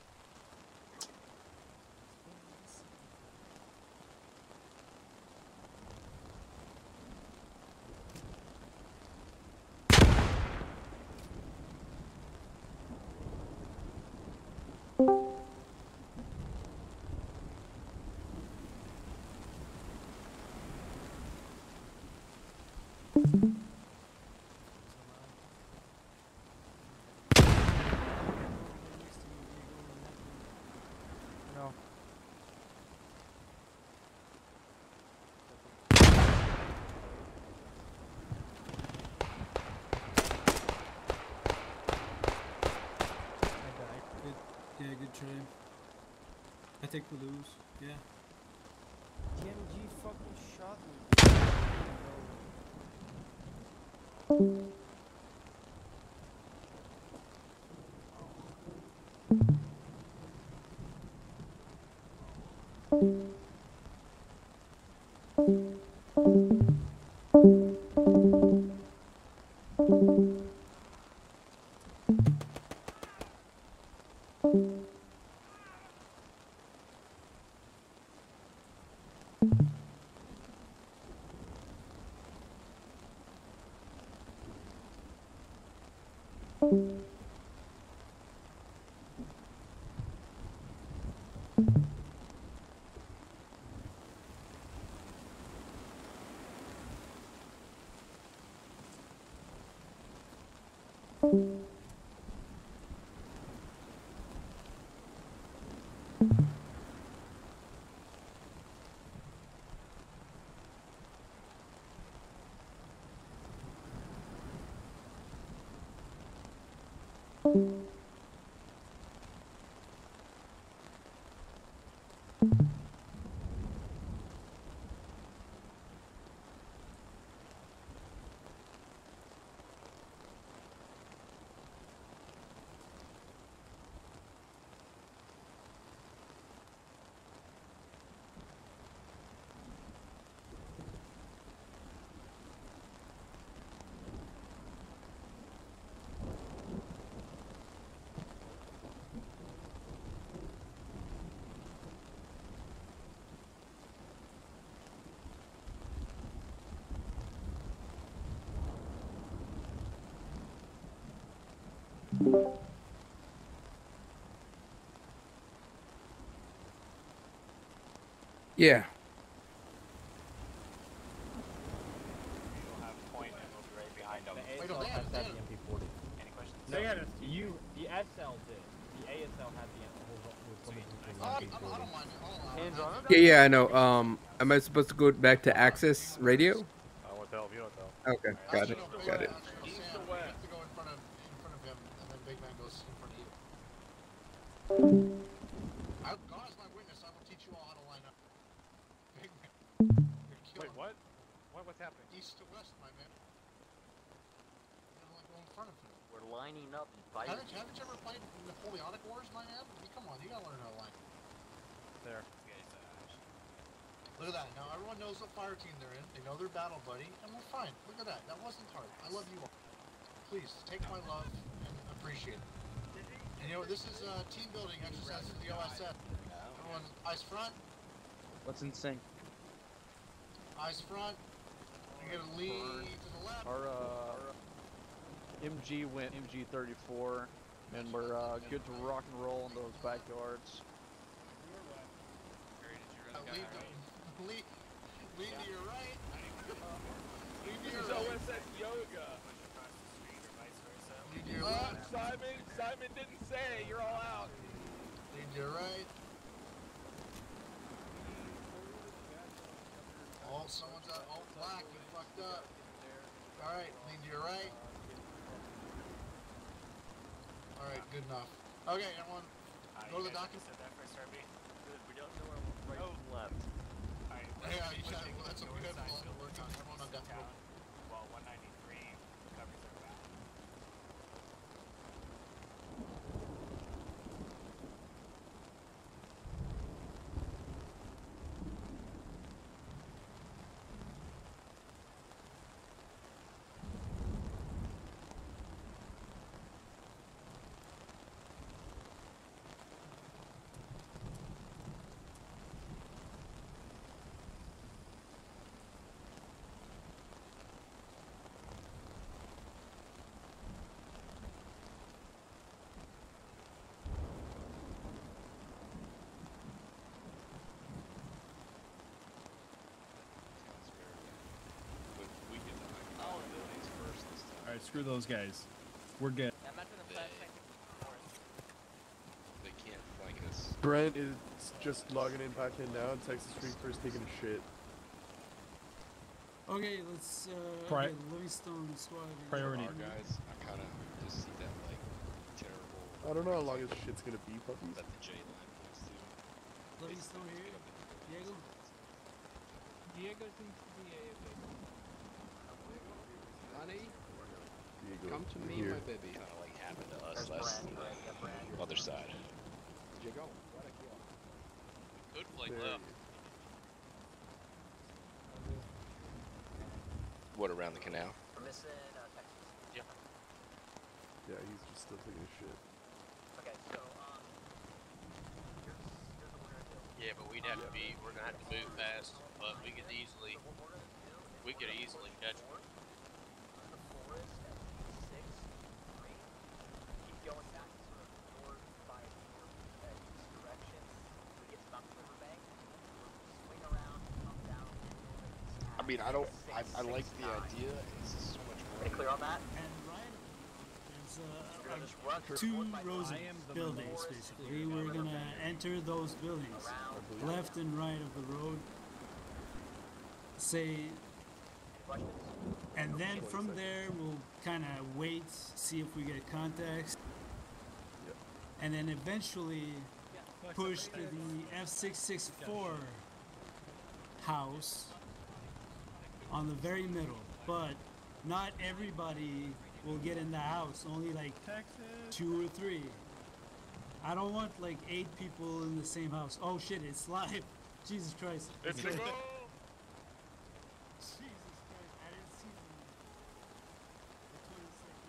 No. Good. Yeah, good try. I think we lose. Yeah. The M G fucking shot me. Yeah. We'll have point and we'll be right behind them. The A S L has that the M P forty. Any questions? No, you, the S L did. The A S L had the M P forty. Hands on. Yeah, yeah, I know. Um, am I supposed to go back to Access Radio? I want to help you, don't know. Okay, got it, got it. East to west. You have to go in front of in front of him, and then Big Man goes in front of you. I, God is my witness. I will teach you all how to line up. Big Man. You're killing Wait, what? What? What's happening? East to west, my man. You gotta like go in front of him. We're lining up and fighting. Haven't, haven't you ever played Napoleonic Wars, my man? I mean, come on, you gotta learn how to line. There. Look at that. Now everyone knows what fire team they're in. They know their battle buddy, and we're fine. Look at that. That wasn't hard. I love you all. Please take my love and appreciate it. And you know this is a uh, team building exercise for the O S F. Everyone, eyes front. What's in sync? Eyes front. You're gonna lean to the left. Our uh, M G went M G thirty-four, and we're uh, good to rock and roll in those backyards. Uh, lean, to, lean, lean to your right. Lean to your This is right. O S S yoga. Lean to your Uh, left. Simon, Simon didn't say. You're all out. Lean to your right. Oh, someone's out. Oh, black. You fucked up. All right, lean to your right. All right, good enough. Okay, everyone, go to the document. We don't know where right and left. Yeah, you should. Well, that's what we have to work on. Everyone on death row. Well, one ninety-three covers their back. Alright, screw those guys. We're good. They can't flank us. Brent is just logging in back in now, and Texas Reaper is taking a shit. Okay, let's, uh, Pri- okay, Livingstone squad. Priority. Our guys, I kind of just see that like terrible. I don't know how long this shit's gonna be, puppies. That the J line points to. Livingstone here. Diego? Diego seems to be a Honey, Diego, come to me, here. my baby. Kind of like happened to us last other side. Where'd you go? Could flank There left. What, around the canal? We're missing uh, Texas. Yeah. Yeah, he's just still taking a shit. Okay, so um, here's, here's what we're gonna do. Yeah, but we'd have to be, we're gonna have to move fast, but we could easily, we could easily catch one. The forest at six, three. Keep going back to sort of north by north uh, east direction. We get to about the riverbank. Swing around, come down. I mean, I don't, I, I like the idea, it's just so much more. Pretty clear on that? And right, and there's uh, uh, two rows of buildings, basically. We're going to enter those buildings, left and right of the road. Say, and then from there, we'll kind of wait, see if we get contacts. And then eventually push to the F six sixty-four house on the very middle. But not everybody will get in the house, only like two or three. I don't want like eight people in the same house. Oh shit, it's live. Jesus Christ. It's a go! Jesus Christ, I didn't see the, the twenty second.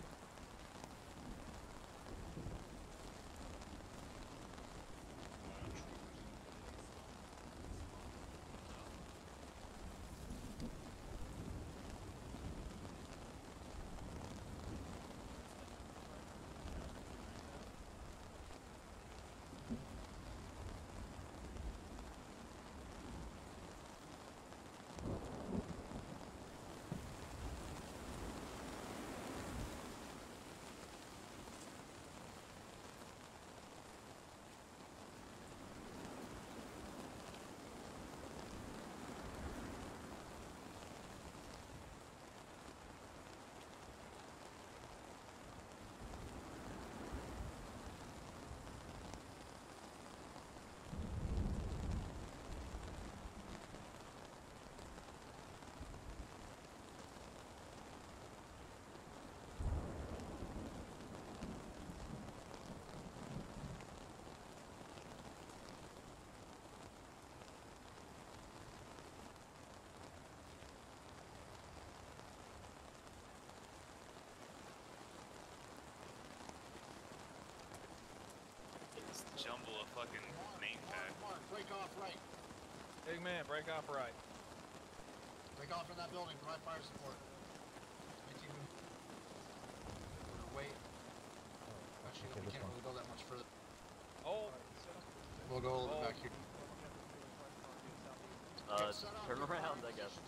Jumble a fucking name tag. Break off right. Big man, break off right. Break off in that building. Provide fire support. eighteen. Wait. Actually, no, we can't really go that much further. Oh. We'll go a little bit back here. Uh, turn around, I guess.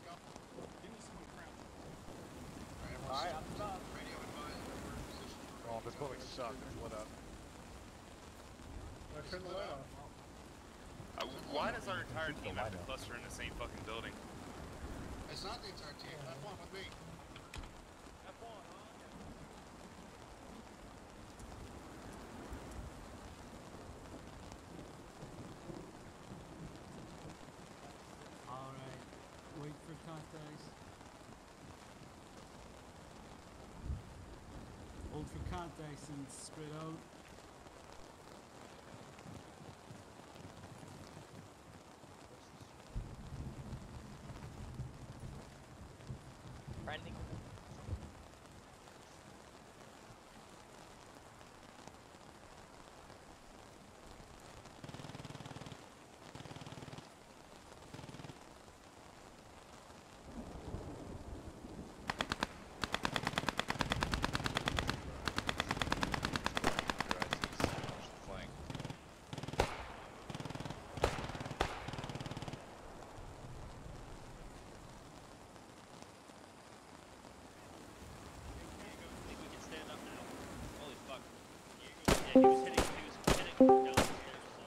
Alright, I'm done. Radio advised. Position. Oh, this building sucks. What up? I turned the light off. Uh, why does our entire team have to cluster in the same fucking building? It's not the entire team. F one with me. F one, huh? Alright, wait for contacts. Hold for contacts and spread out. Friendly. Yeah, he was hitting, he was hitting down the stairs,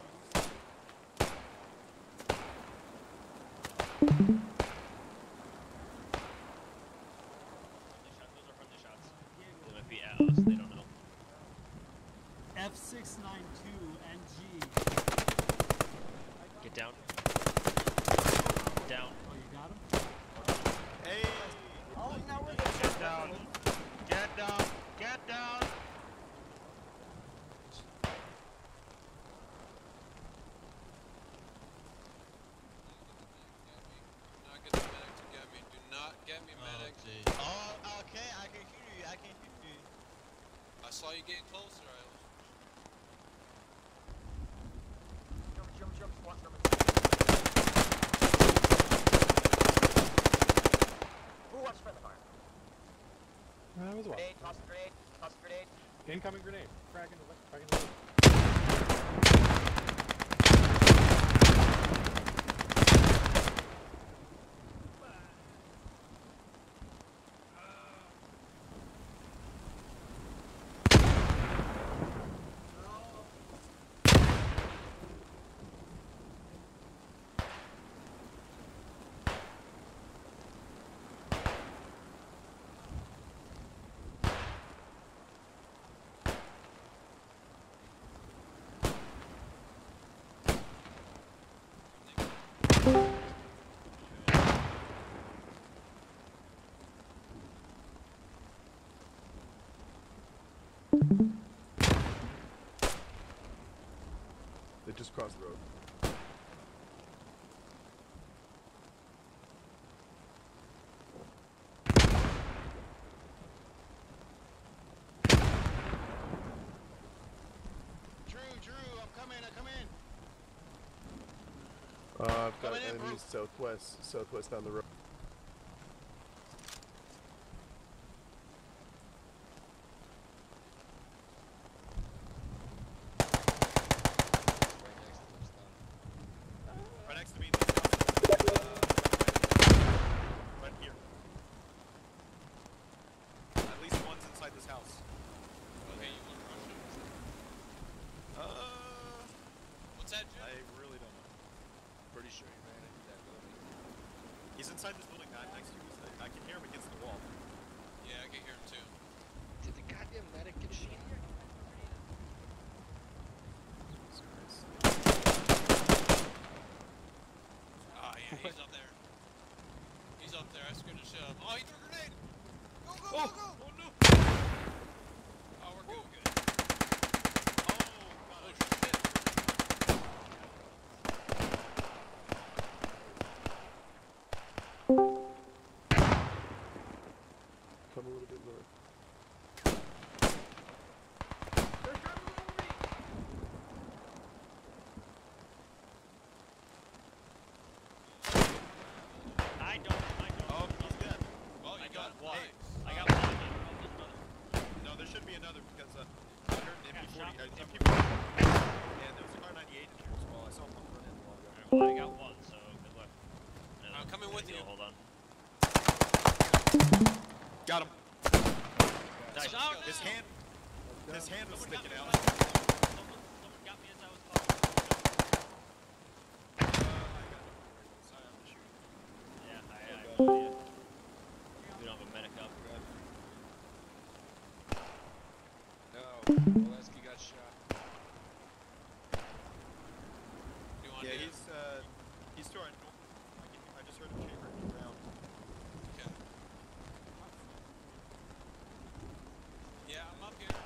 so. Those are friendly shots. They might be arrows, they don't know. F six ninety-two N G. Get down. Down. Oh, you got him? Hey! Oh, now we're gonna Get down! Get down! Get down! Oh, okay, I can hear you, I can hear you. I saw you getting closer, I was... Jump, jump, jump, squat, jump. Who wants friendly fire? That was what? Grenade, toss a grenade, toss a grenade. Incoming grenade. Frag in the left, frag in the left. They just crossed the road. Drew, Drew, I'm coming, I'm coming. Uh, I've got Coming in, bro. enemies southwest, southwest down the road. Right next to me. Right here. At least one's inside this house. Okay, you want to rush it? Uh, what's that, Jim? I really don't know. Pretty sure he ran into that building. He's inside this building that I'm next to. I can hear him against the wall. Yeah, I can hear him too. Did the goddamn medic get shot? Ah, yeah, he's up there. He's up there. I scared the shit out of him. Oh, he threw a grenade! Go, go, Oh. go, go! Oh, no! Oh, we're good, we're good. Oh, shit. Come a little bit north. I don't. I don't. Oh, he's dead. Well, you I got got one. Hey, I uh, got one. I don't know if there's another. No, there should be another because uh, I heard an Yeah, M P forty. shot. Uh, M P forty. And there was a car ninety-eight in here as well. I saw one run in a while ago. Well, I got one, so good luck. And I'm coming with go, you. Hold on. Got him. Nice. So, Oh, his no. hand, his hand was Someone sticking got out. me. Someone, someone got me as I was talking. Uh, I got him. Sorry, I'm shooting. Yeah, I, I have no idea. We don't have a medic up. No, Oleski got shot. Yeah, he's uh, he's to our north. I, can, I just heard him chamber around. Okay. Yeah, I'm up here.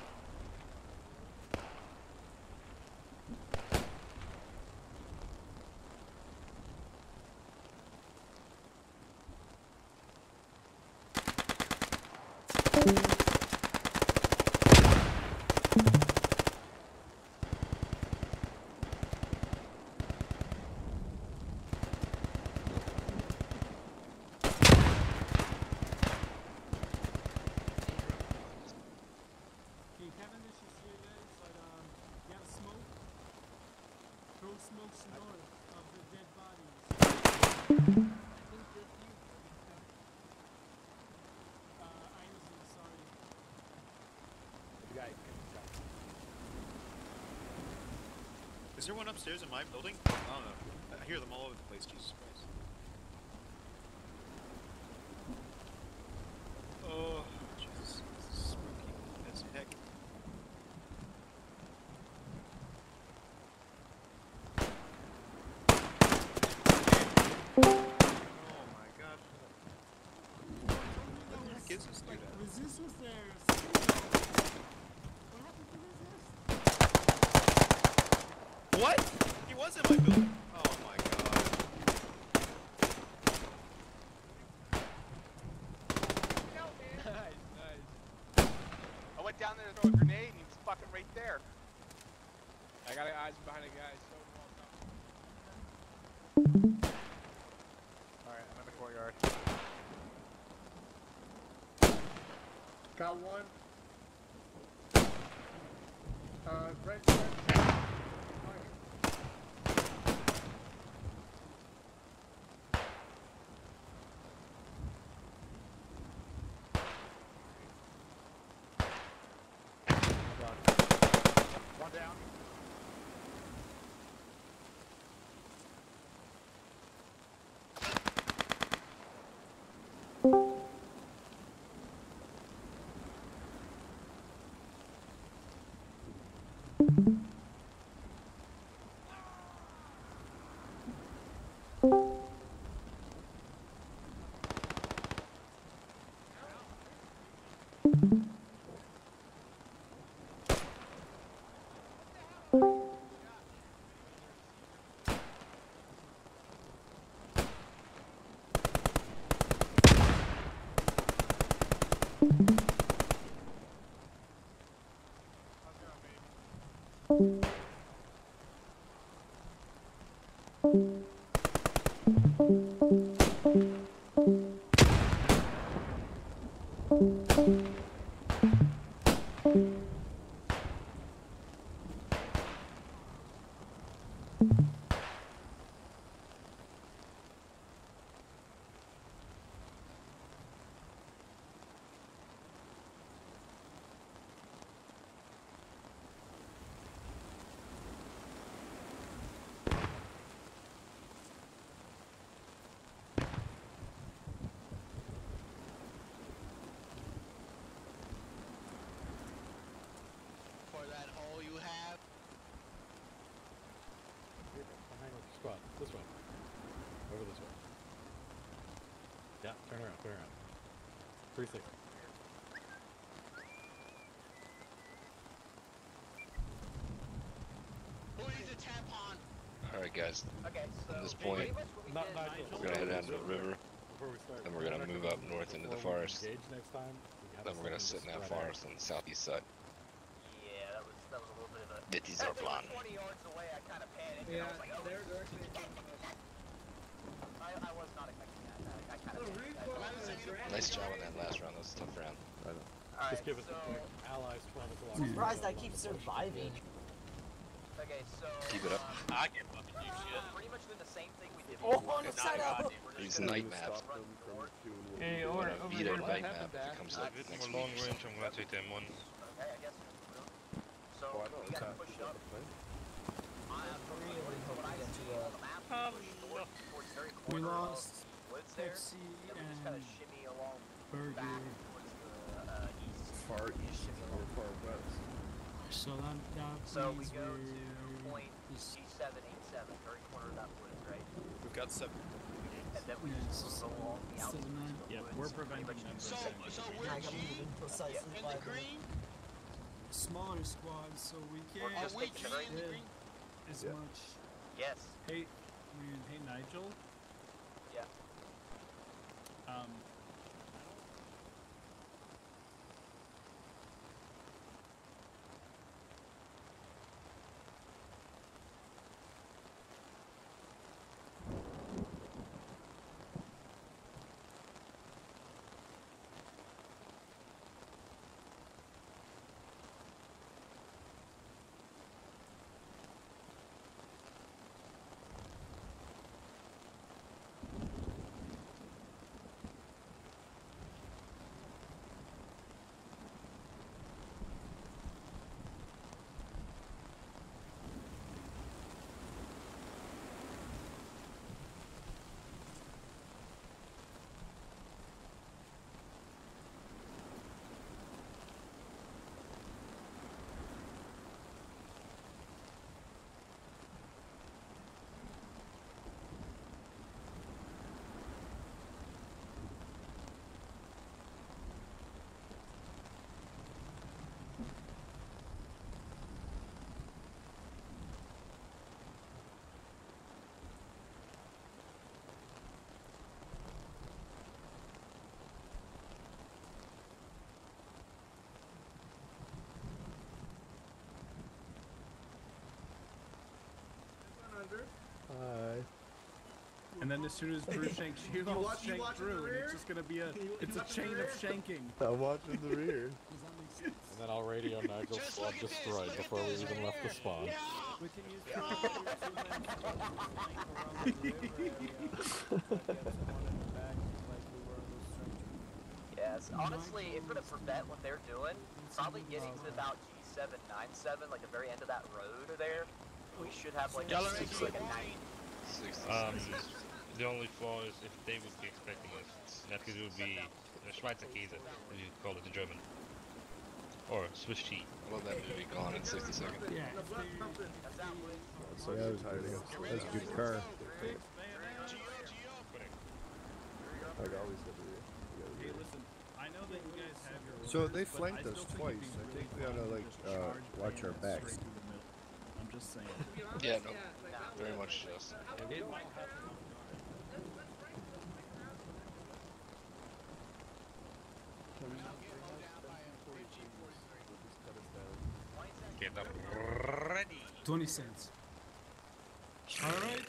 Okay, Cavendish is here guys, but um, you have smoke? Throw smokes north of the dead bodies. Uh, Ainsley, sorry. Is there one upstairs in my building? I don't know. I hear them all over the place. Jesus Christ. Oh, Jesus. This is spooky as heck. Oh my god. What the heck is this dude at? Resist was there. What happened to resist? What? He was in my building. Oh my god. Nice, nice. I went down there to throw a grenade and he was fucking right there. I got eyes behind a guy. So alright, I'm in the courtyard. Got one. Uh, red, red, red. One down. For that hole you have. Behind with the squad. This way. Over this way. Yeah, turn around, turn around. three sixty. Who needs a tampon? Alright guys, Okay, so at this point, Not Nigel. we're gonna head down to the river, Before we start, then we're gonna move up north into the before we forest, engage next time, we have then we're gonna something sit in to that spread out. forest on the southeast side. yeah, that was that was a little bit of a. That is our As they plan. were twenty yards away, I kind of panicked. Yeah, and I was like, oh, they're they're actually. I, I was not expecting that. I, I kind of. panicked. Nice job on that last round, that was a tough round. Alright, Just give us so. a quick allies twelve o'clock. I'm surprised I keep surviving. Okay, so. Keep it up. um, I can fucking do We're shit. pretty much doing the same thing we did Oh, before. on the Not side God, up. dude, we're These just gonna night maps. run forward. Hey, We're or gonna over beat here. our What night happened, map if Dad? it comes Uh, up this next is week. long range. I'm gonna take them one. Okay, I guess. So we gotta push up. I am really what I see on the map. Um, Push north towards very We corner of lost woods there. Pepsi And we just kind of and shimmy along Burger. back towards the uh, east. Far east or far west. So that, that So we means go we're to point just- G seven eight seven, very corner of that woods, right? We've got seven. And then we Yeah, just it's go along the seven, outskirts nine. of the Yep, woods. we're Pretty preventing much them do from the So, same so thing. we're G Precisely in the green. smaller squads, so we We're can't just we taking the G very in the Yeah. green? as Yeah. much. Yes. Hey, man, hey Nigel. Yeah. Um, Hi. and then as soon as Drew shanks you, You I'll watch- you shank watching Drew, the and rear? it's just gonna be a, You- it's you a watching chain the of rear? shanking. I'm watching the rear. And then I'll radio Nigel's Just squad look at this, destroyed look at before we this even right left the here. spawn. We can use two times flank around the river area. Yes. Honestly, if we're gonna prevent what they're doing, probably getting to about G seven nine seven, like the very end of that road there, we should have like Y'all a, are six, making like a a nine. sixty Um, seconds. the only flaw is if they would be expecting us. That it would be the Schweizer Käse, as you call it in German. Or Swiss cheese. I love that movie, Gone in sixty seconds. Yeah, if they, So yeah, I was hiding. That's a good car. Like I always said to you. Hey, listen, I know that you guys have your So orders, they but I flanked still us think twice. it'd be I really think we fun oughta to like just uh, charge watch our Brandon backs. straight through the middle. I'm just saying. Yeah, no, very much just. It might happen. Come on. 'Get up. Ready. twenty cents. Alright.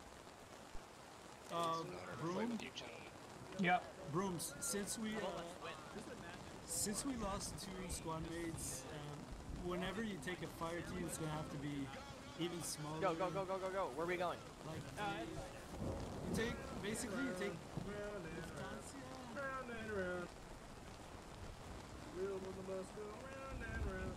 Uh, Broom? Yep. Brooms, since we, uh, since we lost two squad mates, um, whenever you take a fire team, it's gonna have to be even smaller. Go, go, go, go, go, go. Where are we going? Like, you take, basically, you take Round and round. Wheel on the bus go round and round.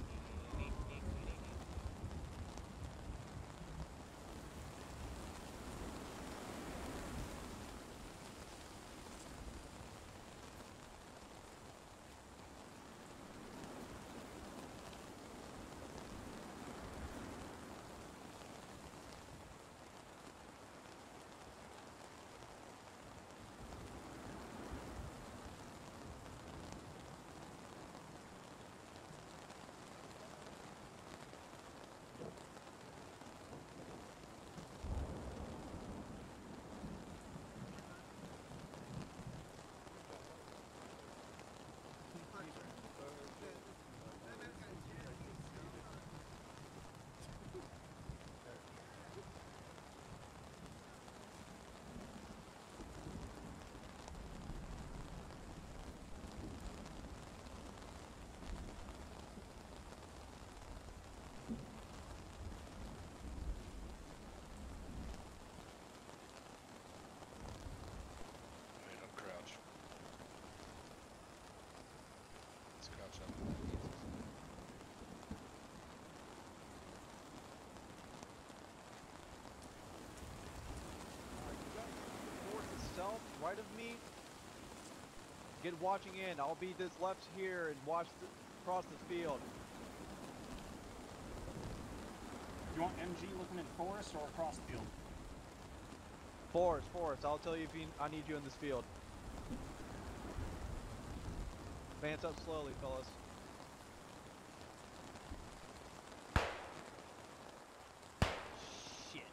Alright, I'm crouch. Let's crouch up. North itself, right of me. Get watching in. I'll be this left here and watch the, across this field. You want M G looking at forest or across the field? Forest, forest. I'll tell you if you, I need you in this field. Advance up slowly, fellas. Shit.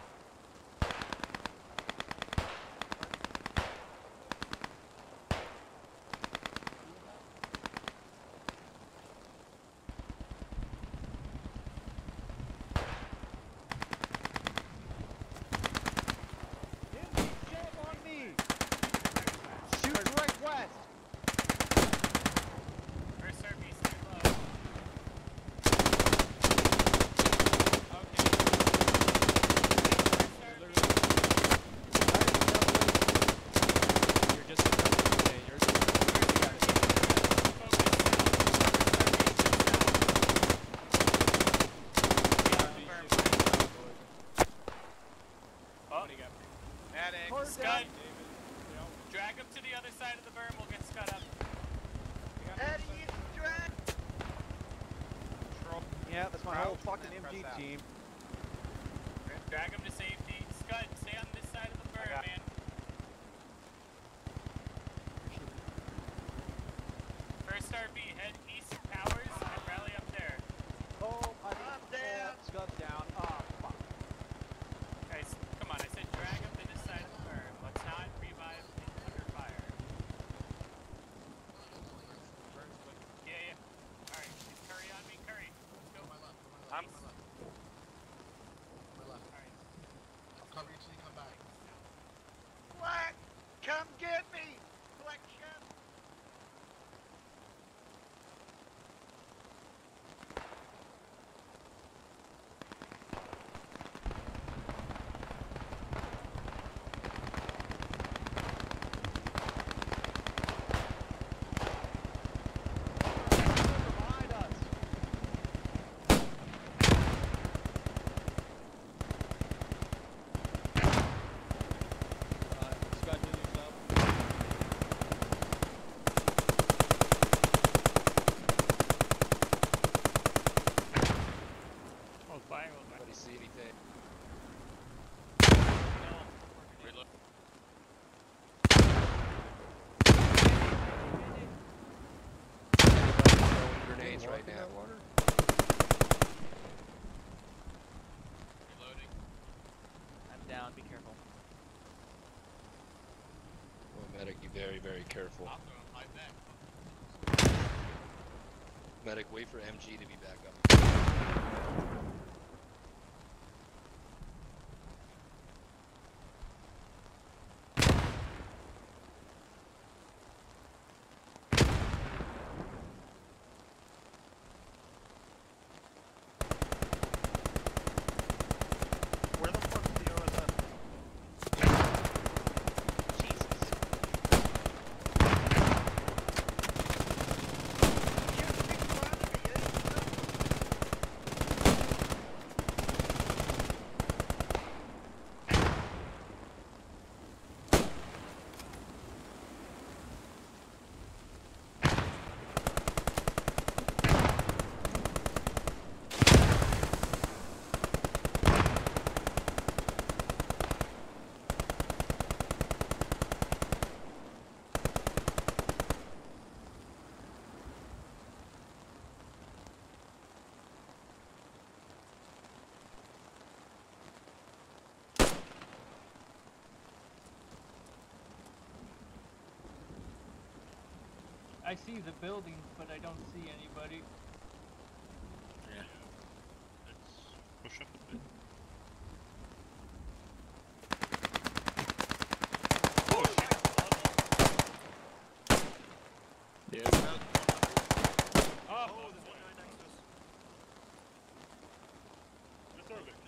On me! Shoot right west! First service, stay low. You're just okay, you're just Oh, medic, Scud. Drag him to the other side of the berm, we'll get Scud up. Eddie, drag! Yeah, that's my whole fucking M G team. Drag him to safety. Scud, stay on this side of the berm, man. First R B, head east towers and rally up there. Oh, I I'm down. Scud down. Ah, fuck. Guys, come on, I said drag him to this side of the berm. Let's not revive under fire. Yeah, yeah. Alright, Curry on me, Curry. Let's go. I'm... I'll cover you till you come back. Black, come get me! Black, come! Behind us. Uh, Scud, do yourself. Oh, fire. Anybody see anything? Reload. Throwing grenades right now. Reloading. I'm down, be careful. Well, medic, be very, very careful. I'm gonna hide back. Medic, wait for M G to be back up. I see the buildings, but I don't see anybody. Yeah. Let's push up a bit. Oh shit! Yeah, it's about... Oh, oh, there's one right next to us. Let's throw it.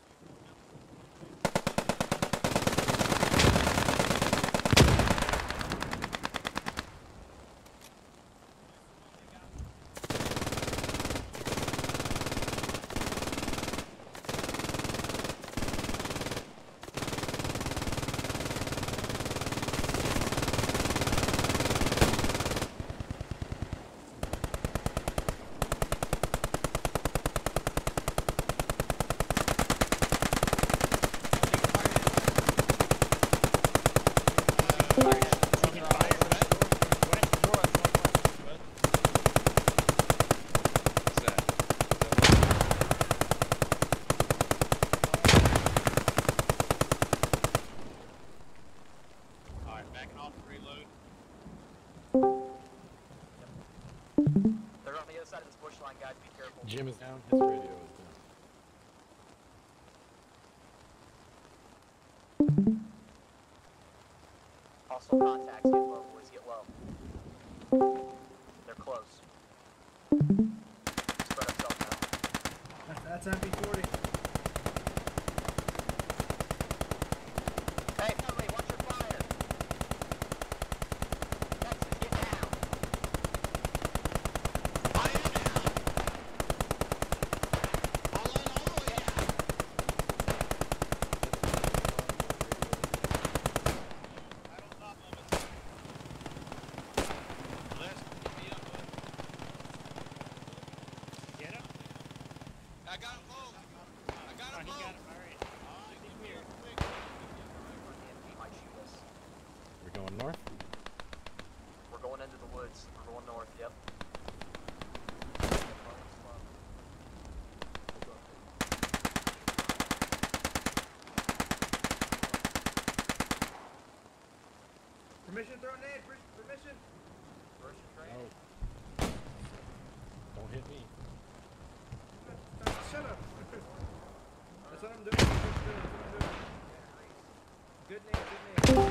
Alright, backing off and reload. They're on the other side of this bush line, guys. Be careful. Jim is down. His radio is down. Also contacts. Get low, boys. Get low. They're close. Spread ourselves out. That's, that's M P forty. Hey, Henry, watch your fire. Texas, get down. Fire down. All in, all the way down. Get him. I got him low. I got him Oh, he low. got him, alright. He might shoot us. We're going north. We're going into the woods. We're going north, yep. Permission throw nade. Permission. Permission train. Oh. Don't hit me. Shut up. That's what I'm doing. That's what I'm doing. Good name, good name.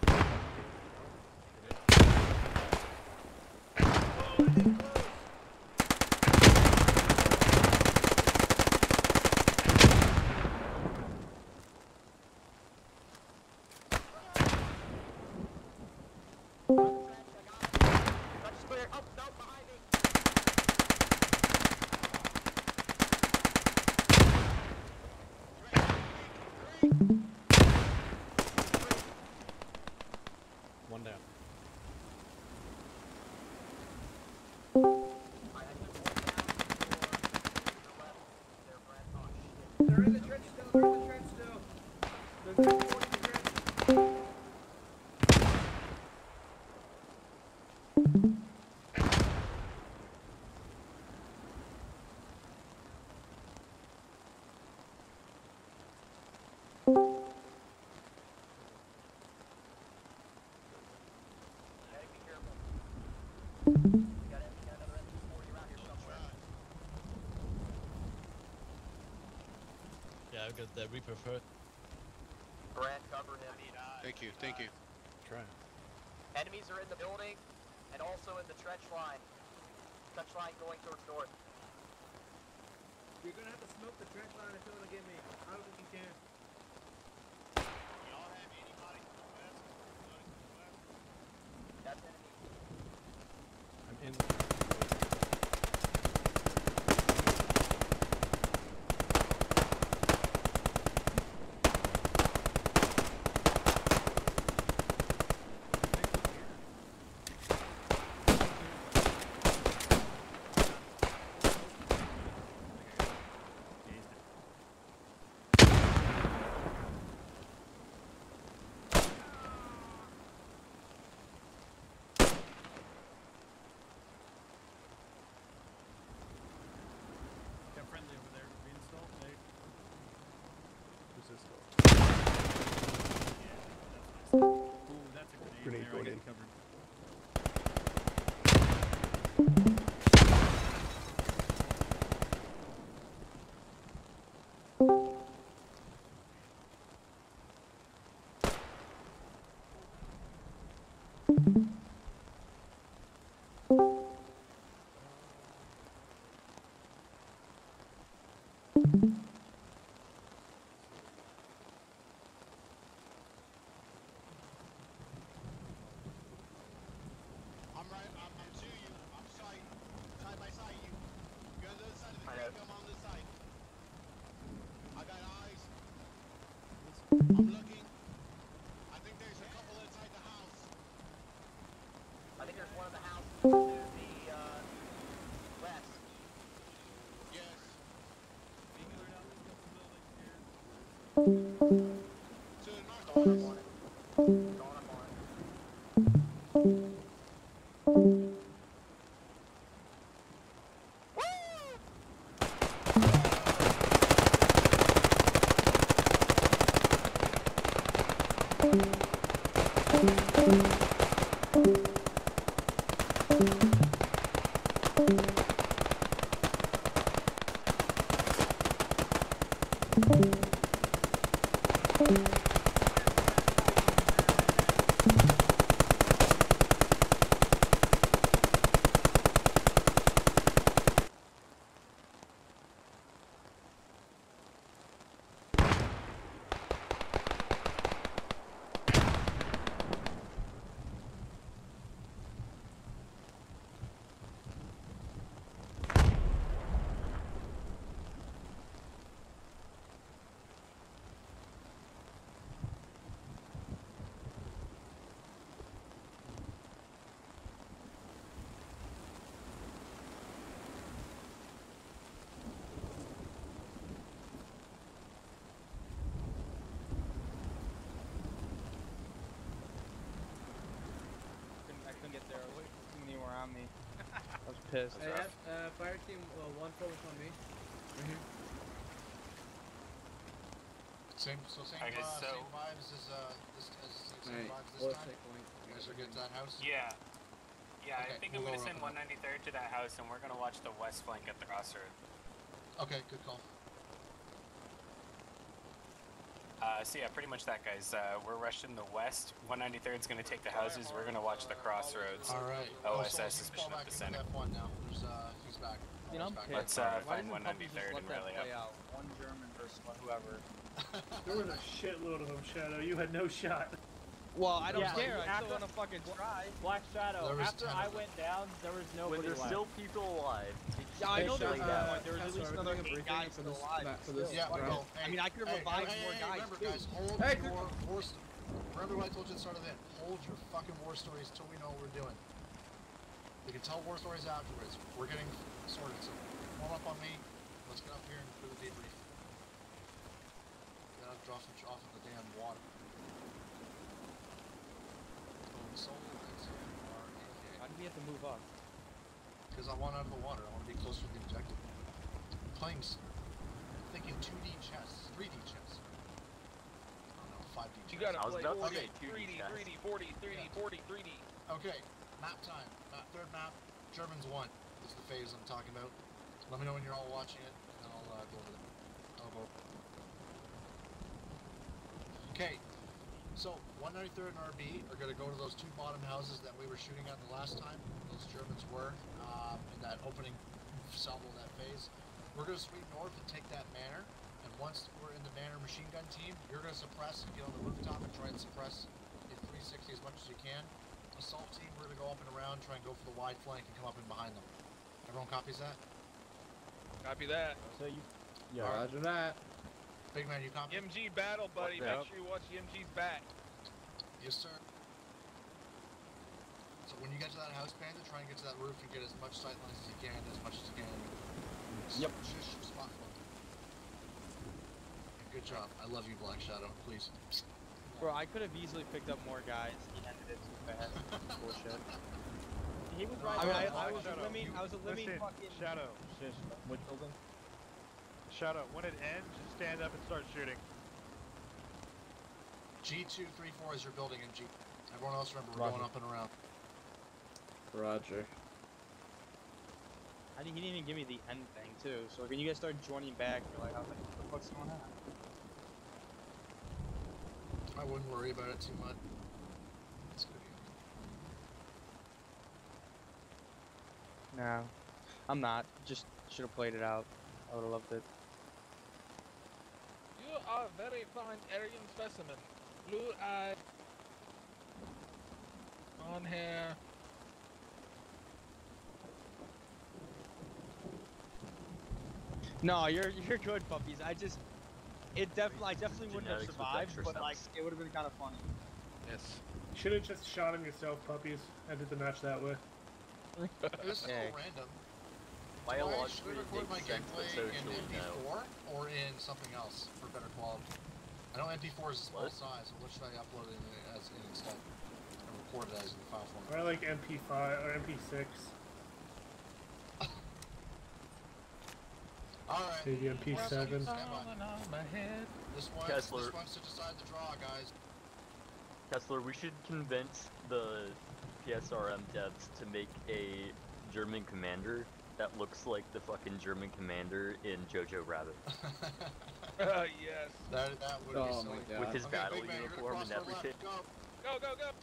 Touch clear. Oh, no, behind me. One down. They're in the trench still. They're in the trench still. There's M P forty in the trench. Yeah, I've got the Reaper first. Brad, cover him. Thank you, thank you. Try. Enemies are in the building and also in the trench line. Trench line going towards north. You're gonna have to smoke the trench line if you wanna get me. I don't think you can. Y'all have anybody to the west? That's enemy. I'm in. Got friendly over there. Reinstall. Nate. Who's this guy? Yeah, that's nice. Ooh, that's a grenade. Grenade there. I going got in. covered. I'm right. I'm, I'm to you. I'm side, side by side. You. You're on the other side of the creek. I'm on this side. I got eyes. I'm looking. I think there's a couple inside the house. I think there's one of the houses to the uh, west. Yes. To the Going northwest. up on it. Going up on it. I couldn't get there. Too many were on me. I was pissed. Hey, F, uh, fire team uh, one focus on me. Right here. Same, so same, Okay, uh, so- same vibes as uh, this, as same Alright, vibes this let's time. take point. You guys are good to that house. Yeah. Yeah, I Okay, think we'll I'm go gonna send around one ninety-third to that house, and we're gonna watch the west flank at the crossroad. Okay, good call. Uh, so yeah, pretty much that, guys. Uh, we're rushing the west. one ninety-third is gonna take the houses. We're gonna watch the crossroads. All right. O Oh, S so S he's suspicion fall of back the into center. F one now. There's uh, he's back. You know, I'm He's back. pissed. Let's uh, Why find didn't one Puppy just ninety-third let and that rally play up. out? One German versus one whoever. There was a shitload of them, Shadow. You had no shot. Well, I don't Yeah, care. I after- still want to fucking try. Black Shadow, There was after ten I of them. went down, there was When nobody there's left. still people alive. Yeah, I Hey, know there's Shadow, uh, uh, there's at Casper, least are we another doing a eight briefing guys for still this- alive. that- for this Yeah, we Right. will. I mean, I could Hey, revive hey, more hey, guys remember, too. guys, hold Hey, your war st- remember what I told you at the start of the event. Hold your fucking war stories till we know what we're doing. We can tell war stories afterwards. We're getting sorted, so warm up on me. Let's get up here and do the debrief. Gotta drop some off in the damn water. Soul X M R A K. Why do we have to move up? Because I want out of the water. I want to be closer to the objective. I'm playing, s- thinking two D chess, three D chess. I don't know, five D chess. You gotta I was play about to four D, say two D three D, chess. three D, four D, three D, four D, three D. Okay, map time. Map, third map. Germans one is the phase I'm talking about. Let me know when you're all watching it, and then I'll uh, go over there. I'll go. Okay, so one ninety-third and R B are going to go to those two bottom houses that we were shooting at the last time. Those Germans were um, in that opening salvo of that phase. We're going to sweep north and take that manor. And once we're in the manor machine gun team, you're going to suppress and get on the rooftop and try and suppress in three sixty as much as you can. Assault team, we're going to go up and around, try and go for the wide flank and come up in behind them. Everyone copies that? Copy that. So you. Yeah, Roger that. Big man, you copy? M G battle, buddy. Yeah. Make sure you watch the M G's back. Yes, sir. So when you get to that house, Panda, try and get to that roof and get as much sight lines as you can, as much as you can. Yep. Shush, spot one. Good job. I love you, Black Shadow. Please. Bro, I could have easily picked up more guys. He ended it too fast. Bullshit. He was right. I mean, I, I was Shadow, eliminating. I was eliminating Listen, fucking. Shadow. Shish. Which building? Shadow, when it ends, just stand up and start shooting. G two three four is your building, and G. Everyone else, remember, we're Roger. going up and around. Roger. I didn't, he didn't even give me the end thing too. So when you guys start joining back, you're like, I was like, what the fuck's going on? I wouldn't worry about it too much. It's good. No, I'm not. Just should have played it out. I would have loved it. are very fine Aryan specimen. Blue eye. On hair. No, you're you're good, puppies. I just, it definitely, I definitely wouldn't have Genetics with survived, extra but steps. like, it would have been kind of funny. Yes. You should have just shot him yourself, puppies. Ended the match that way. This is a Hey. little random. Biologically, Do I it record my makes sense, but gameplay in socially, M P four no. or in something else for better quality? I know M P four is a small What? size, so what should I upload it in as in instead? Or record it as in the file format? I like M P five or M P six. Alright. Maybe M P seven. Stand by. This one's, Kessler. this one's to decide the draw, guys. Kessler, we should convince the P S R M devs to make a German commander that looks like the fucking German commander in Jojo Rabbit. Uh, yes. That, that would be Oh silly. my god. With his Okay, battle Big Man, you're gonna uniform cross and our left. everything. Go. Go, go, go.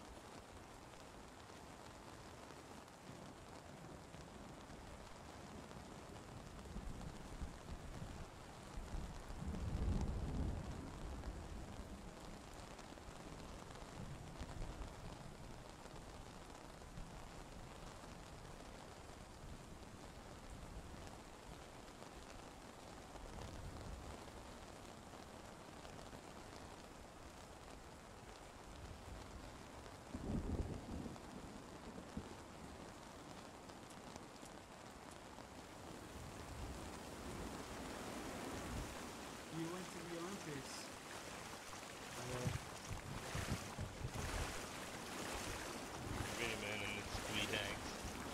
You went to the Olympics. Green man and it's three tanks.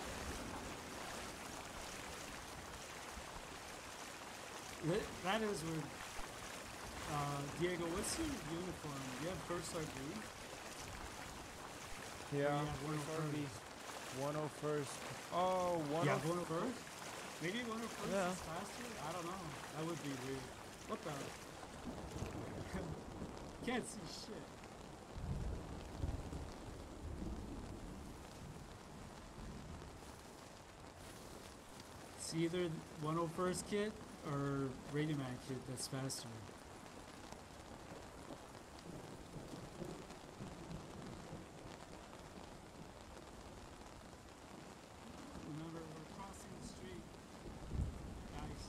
That, that is weird. Uh, Diego, what's your uniform? Do you have first sergeant green? Yeah, Or you have one oh first? one oh first. Oh, one Yeah, oh one oh first? Maybe one oh first Yeah. is faster? I don't know. That would be weird. What the? Can't see shit. It's either one oh first kit or Radio Man kit that's faster. Remember, we're crossing the street, guys.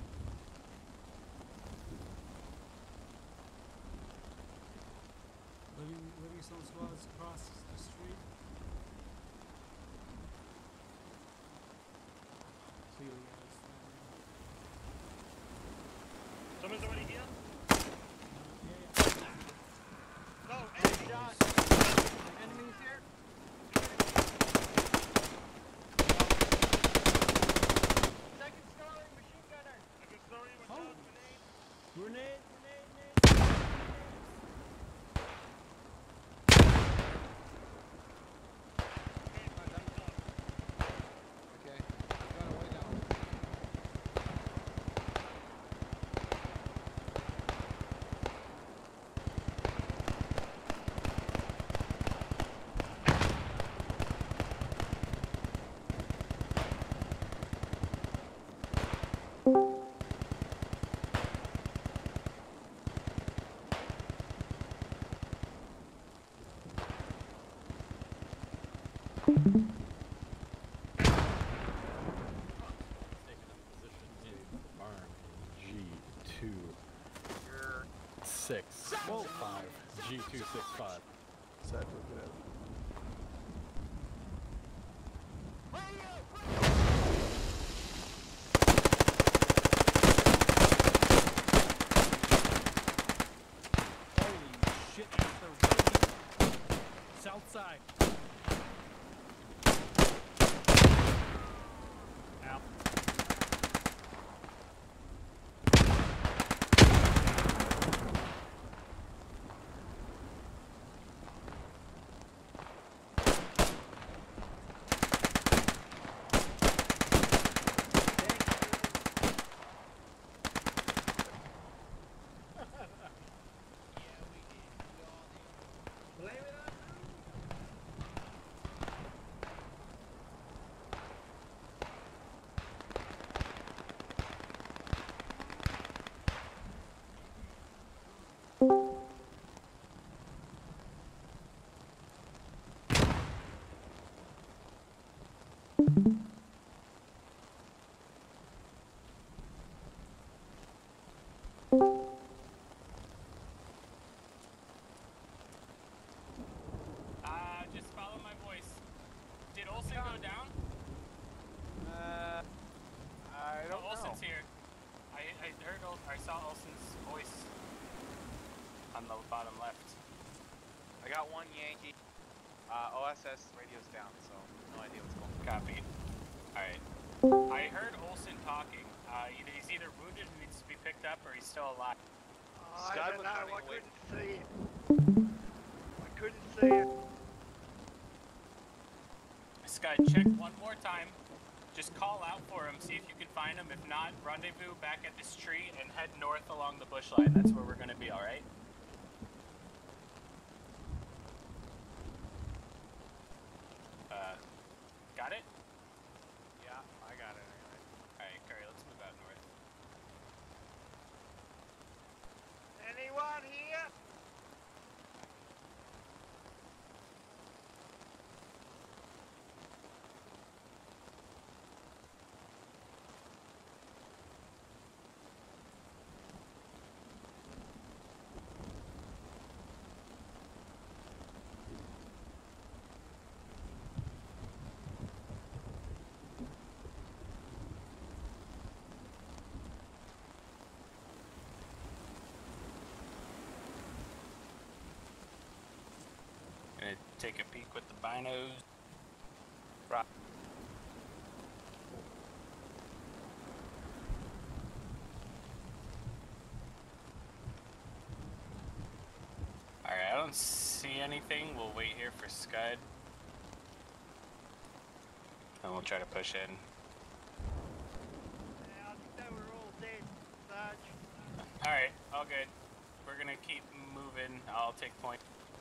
Living, Livingstone squads across the street. See you guys. Someone's already here? Yeah. No, enemy shot! Enemies here? Second story, machine gunner! Second story, machine grenade! Grenade! Okay. I've got a way down. Arm G two six five. G two six five. Sad looking at it. Holy shit, they're running. South side. Ow. saw Olsen's voice on the bottom left. I got one Yankee. Uh, O S S radio's down, so no idea what's going on. Copy. Alright. I heard Olsen talking. Uh, either he's either wounded and needs to be picked up, or he's still alive. Oh, I don't know, I couldn't see it. I couldn't see it. Scud, check one more time. Just call out for him, see if you can find him. If not, rendezvous back at this tree and head north along the bush line. That's where we're gonna be, alright? Uh, got it? Yeah, I got it. Alright, Curry, let's move out north. Anyone here? Gonna take a peek with the binos. Right. Alright, I don't see anything. We'll wait here for Scud. And we'll try to push in. Yeah, I think they were all dead, Sarge. Alright, all good. We're gonna keep moving. I'll take point.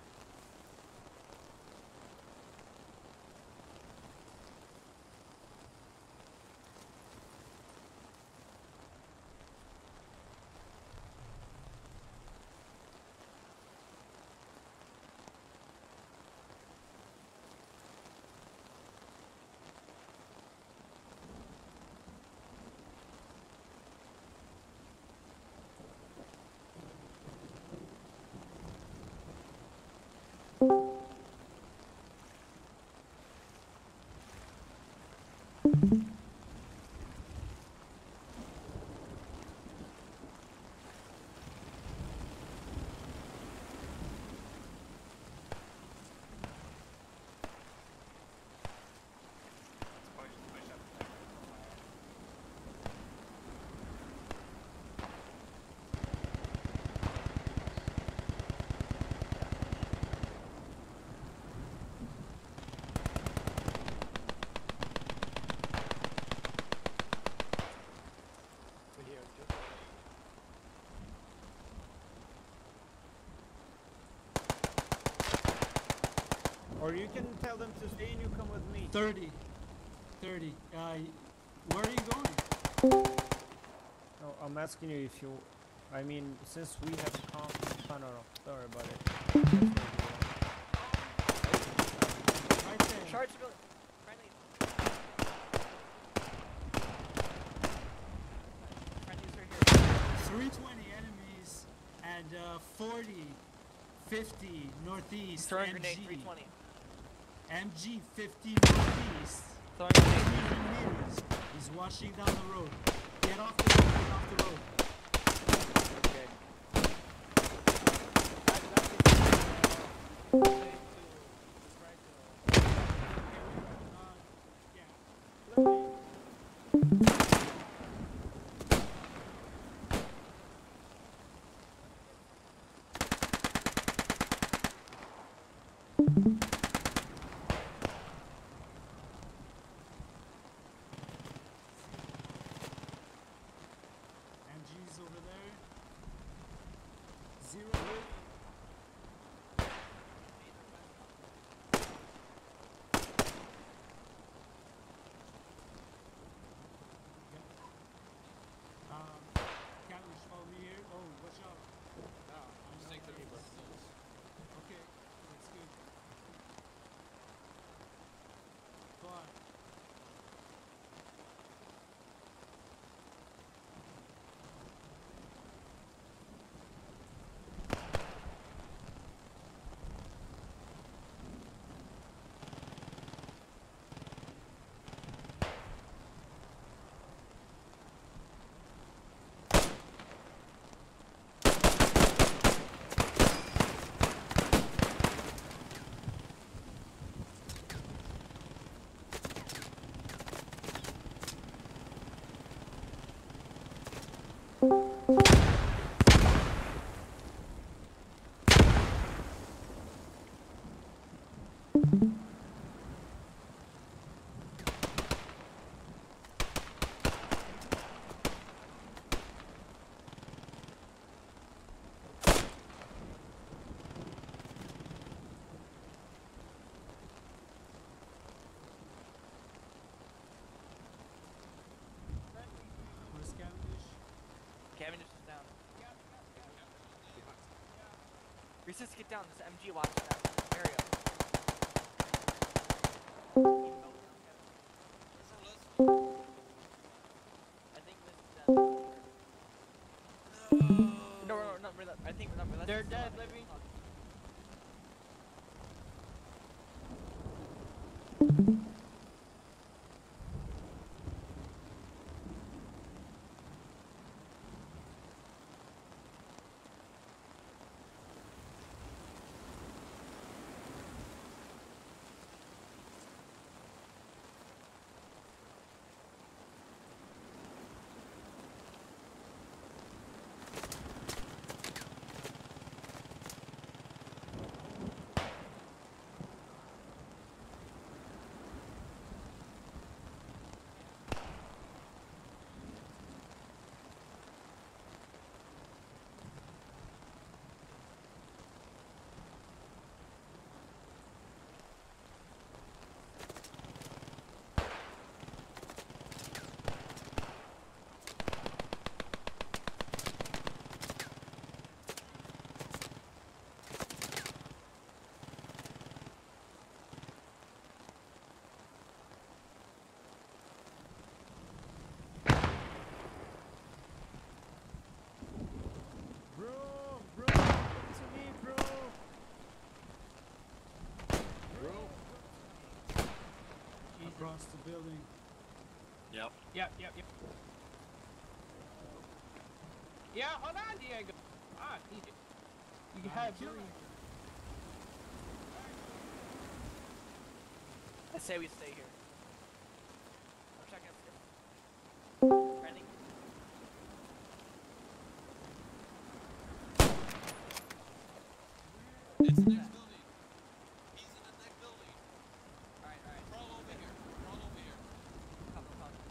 Or you can tell them to stay and you come with me. thirty. thirty. Uh, where are you going? No, I'm asking you if you... I mean, since we have come... Oh, no, no. Don't worry about it. Right there. Charge civilian. Friendly. Friendlies are here. three twenty enemies and uh, forty, fifty northeast. Throwing M G. grenade, three twenty. M G fifty northeast. Throwing grenade. three hundred meters. He's washing down the road. Get off the road. Get off the road. M G's over there. Zero. Um, Captain, follow me here. Oh, watch out. Ah, I'm just take the Okay, that's good. Resist, get down. There's M G watch in that area. I think this is dead. No, no, no, not really. I think not really. They're dead, Libby. Across the building. Yep. Yep, yep, yep. Yeah, hold on, Diego. Ah, he, you have. I say we stay here. I'm checking up here. Ready? It's the next building. He's in the next building. Alright, alright. Crawl over here. Crawl over here. Come on, come on.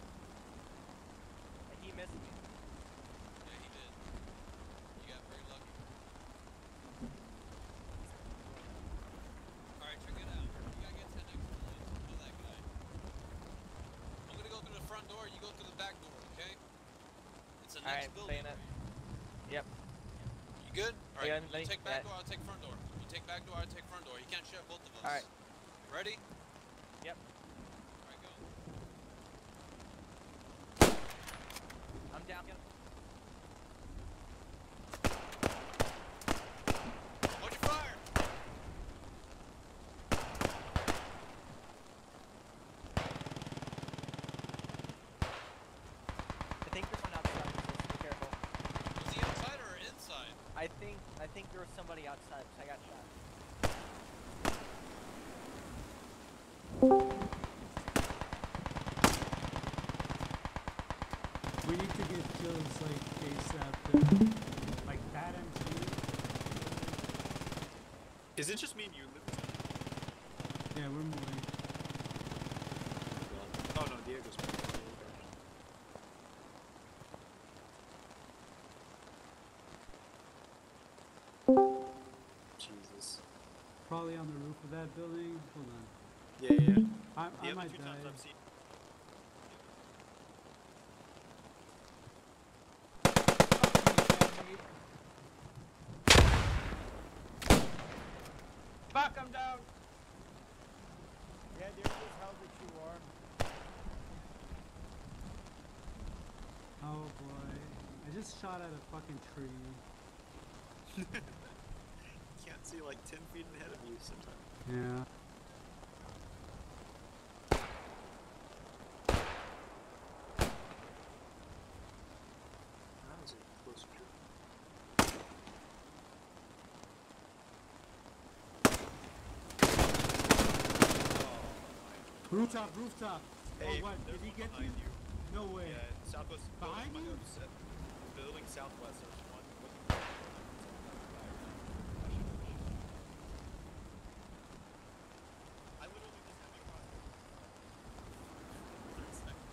He missed me. Yeah, he did. You got very lucky. Alright, check it out. You gotta get to the next building. Kill that guy. I'm gonna go through the front door, you go through the back door, okay? It's the next Alright, building. playing it. Yep. You good? Alright, Yeah, you let me- take back yeah. door, I'll take front door. You take back door, I'll take front door. You can't share both of us. Alright. Ready? Yep. Alright, go. I'm down. Yep. Hold your fire! I think there's one outside, so be careful. Was he outside or inside? I think I think there was somebody outside, so I got shot. We need to get kills like ASAP. Too. Like that M G. Is it just me and you live? Yeah, we're moving. Oh no, Diego's Jesus. Probably on the roof of that building. Hold on. Yeah, yeah. I, The I other might two die. times I've seen. Fuck, I'm down. Yeah, there's this hell that you are. Oh boy. I just shot at a fucking tree. Can't see like ten feet ahead of you sometimes. Yeah. That was a close trip. Rooftop, rooftop. Hey, oh what? Did there's he one get you? behind you. No way. Yeah, southwest. Behind building, you? Building southwest. There's one looking. I literally just had to cross. thirty seconds.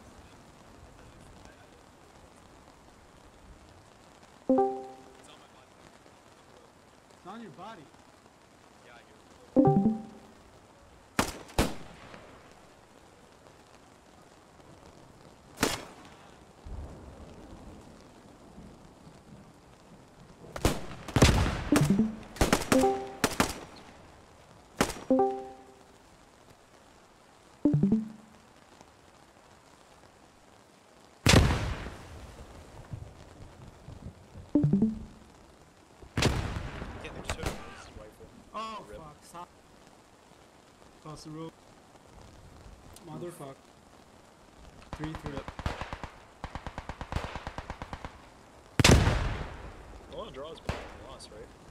It's on my body. It's on your body. Yeah, I hear it. across the road. Motherfucker. Three, three. The only draw is better than the loss, right?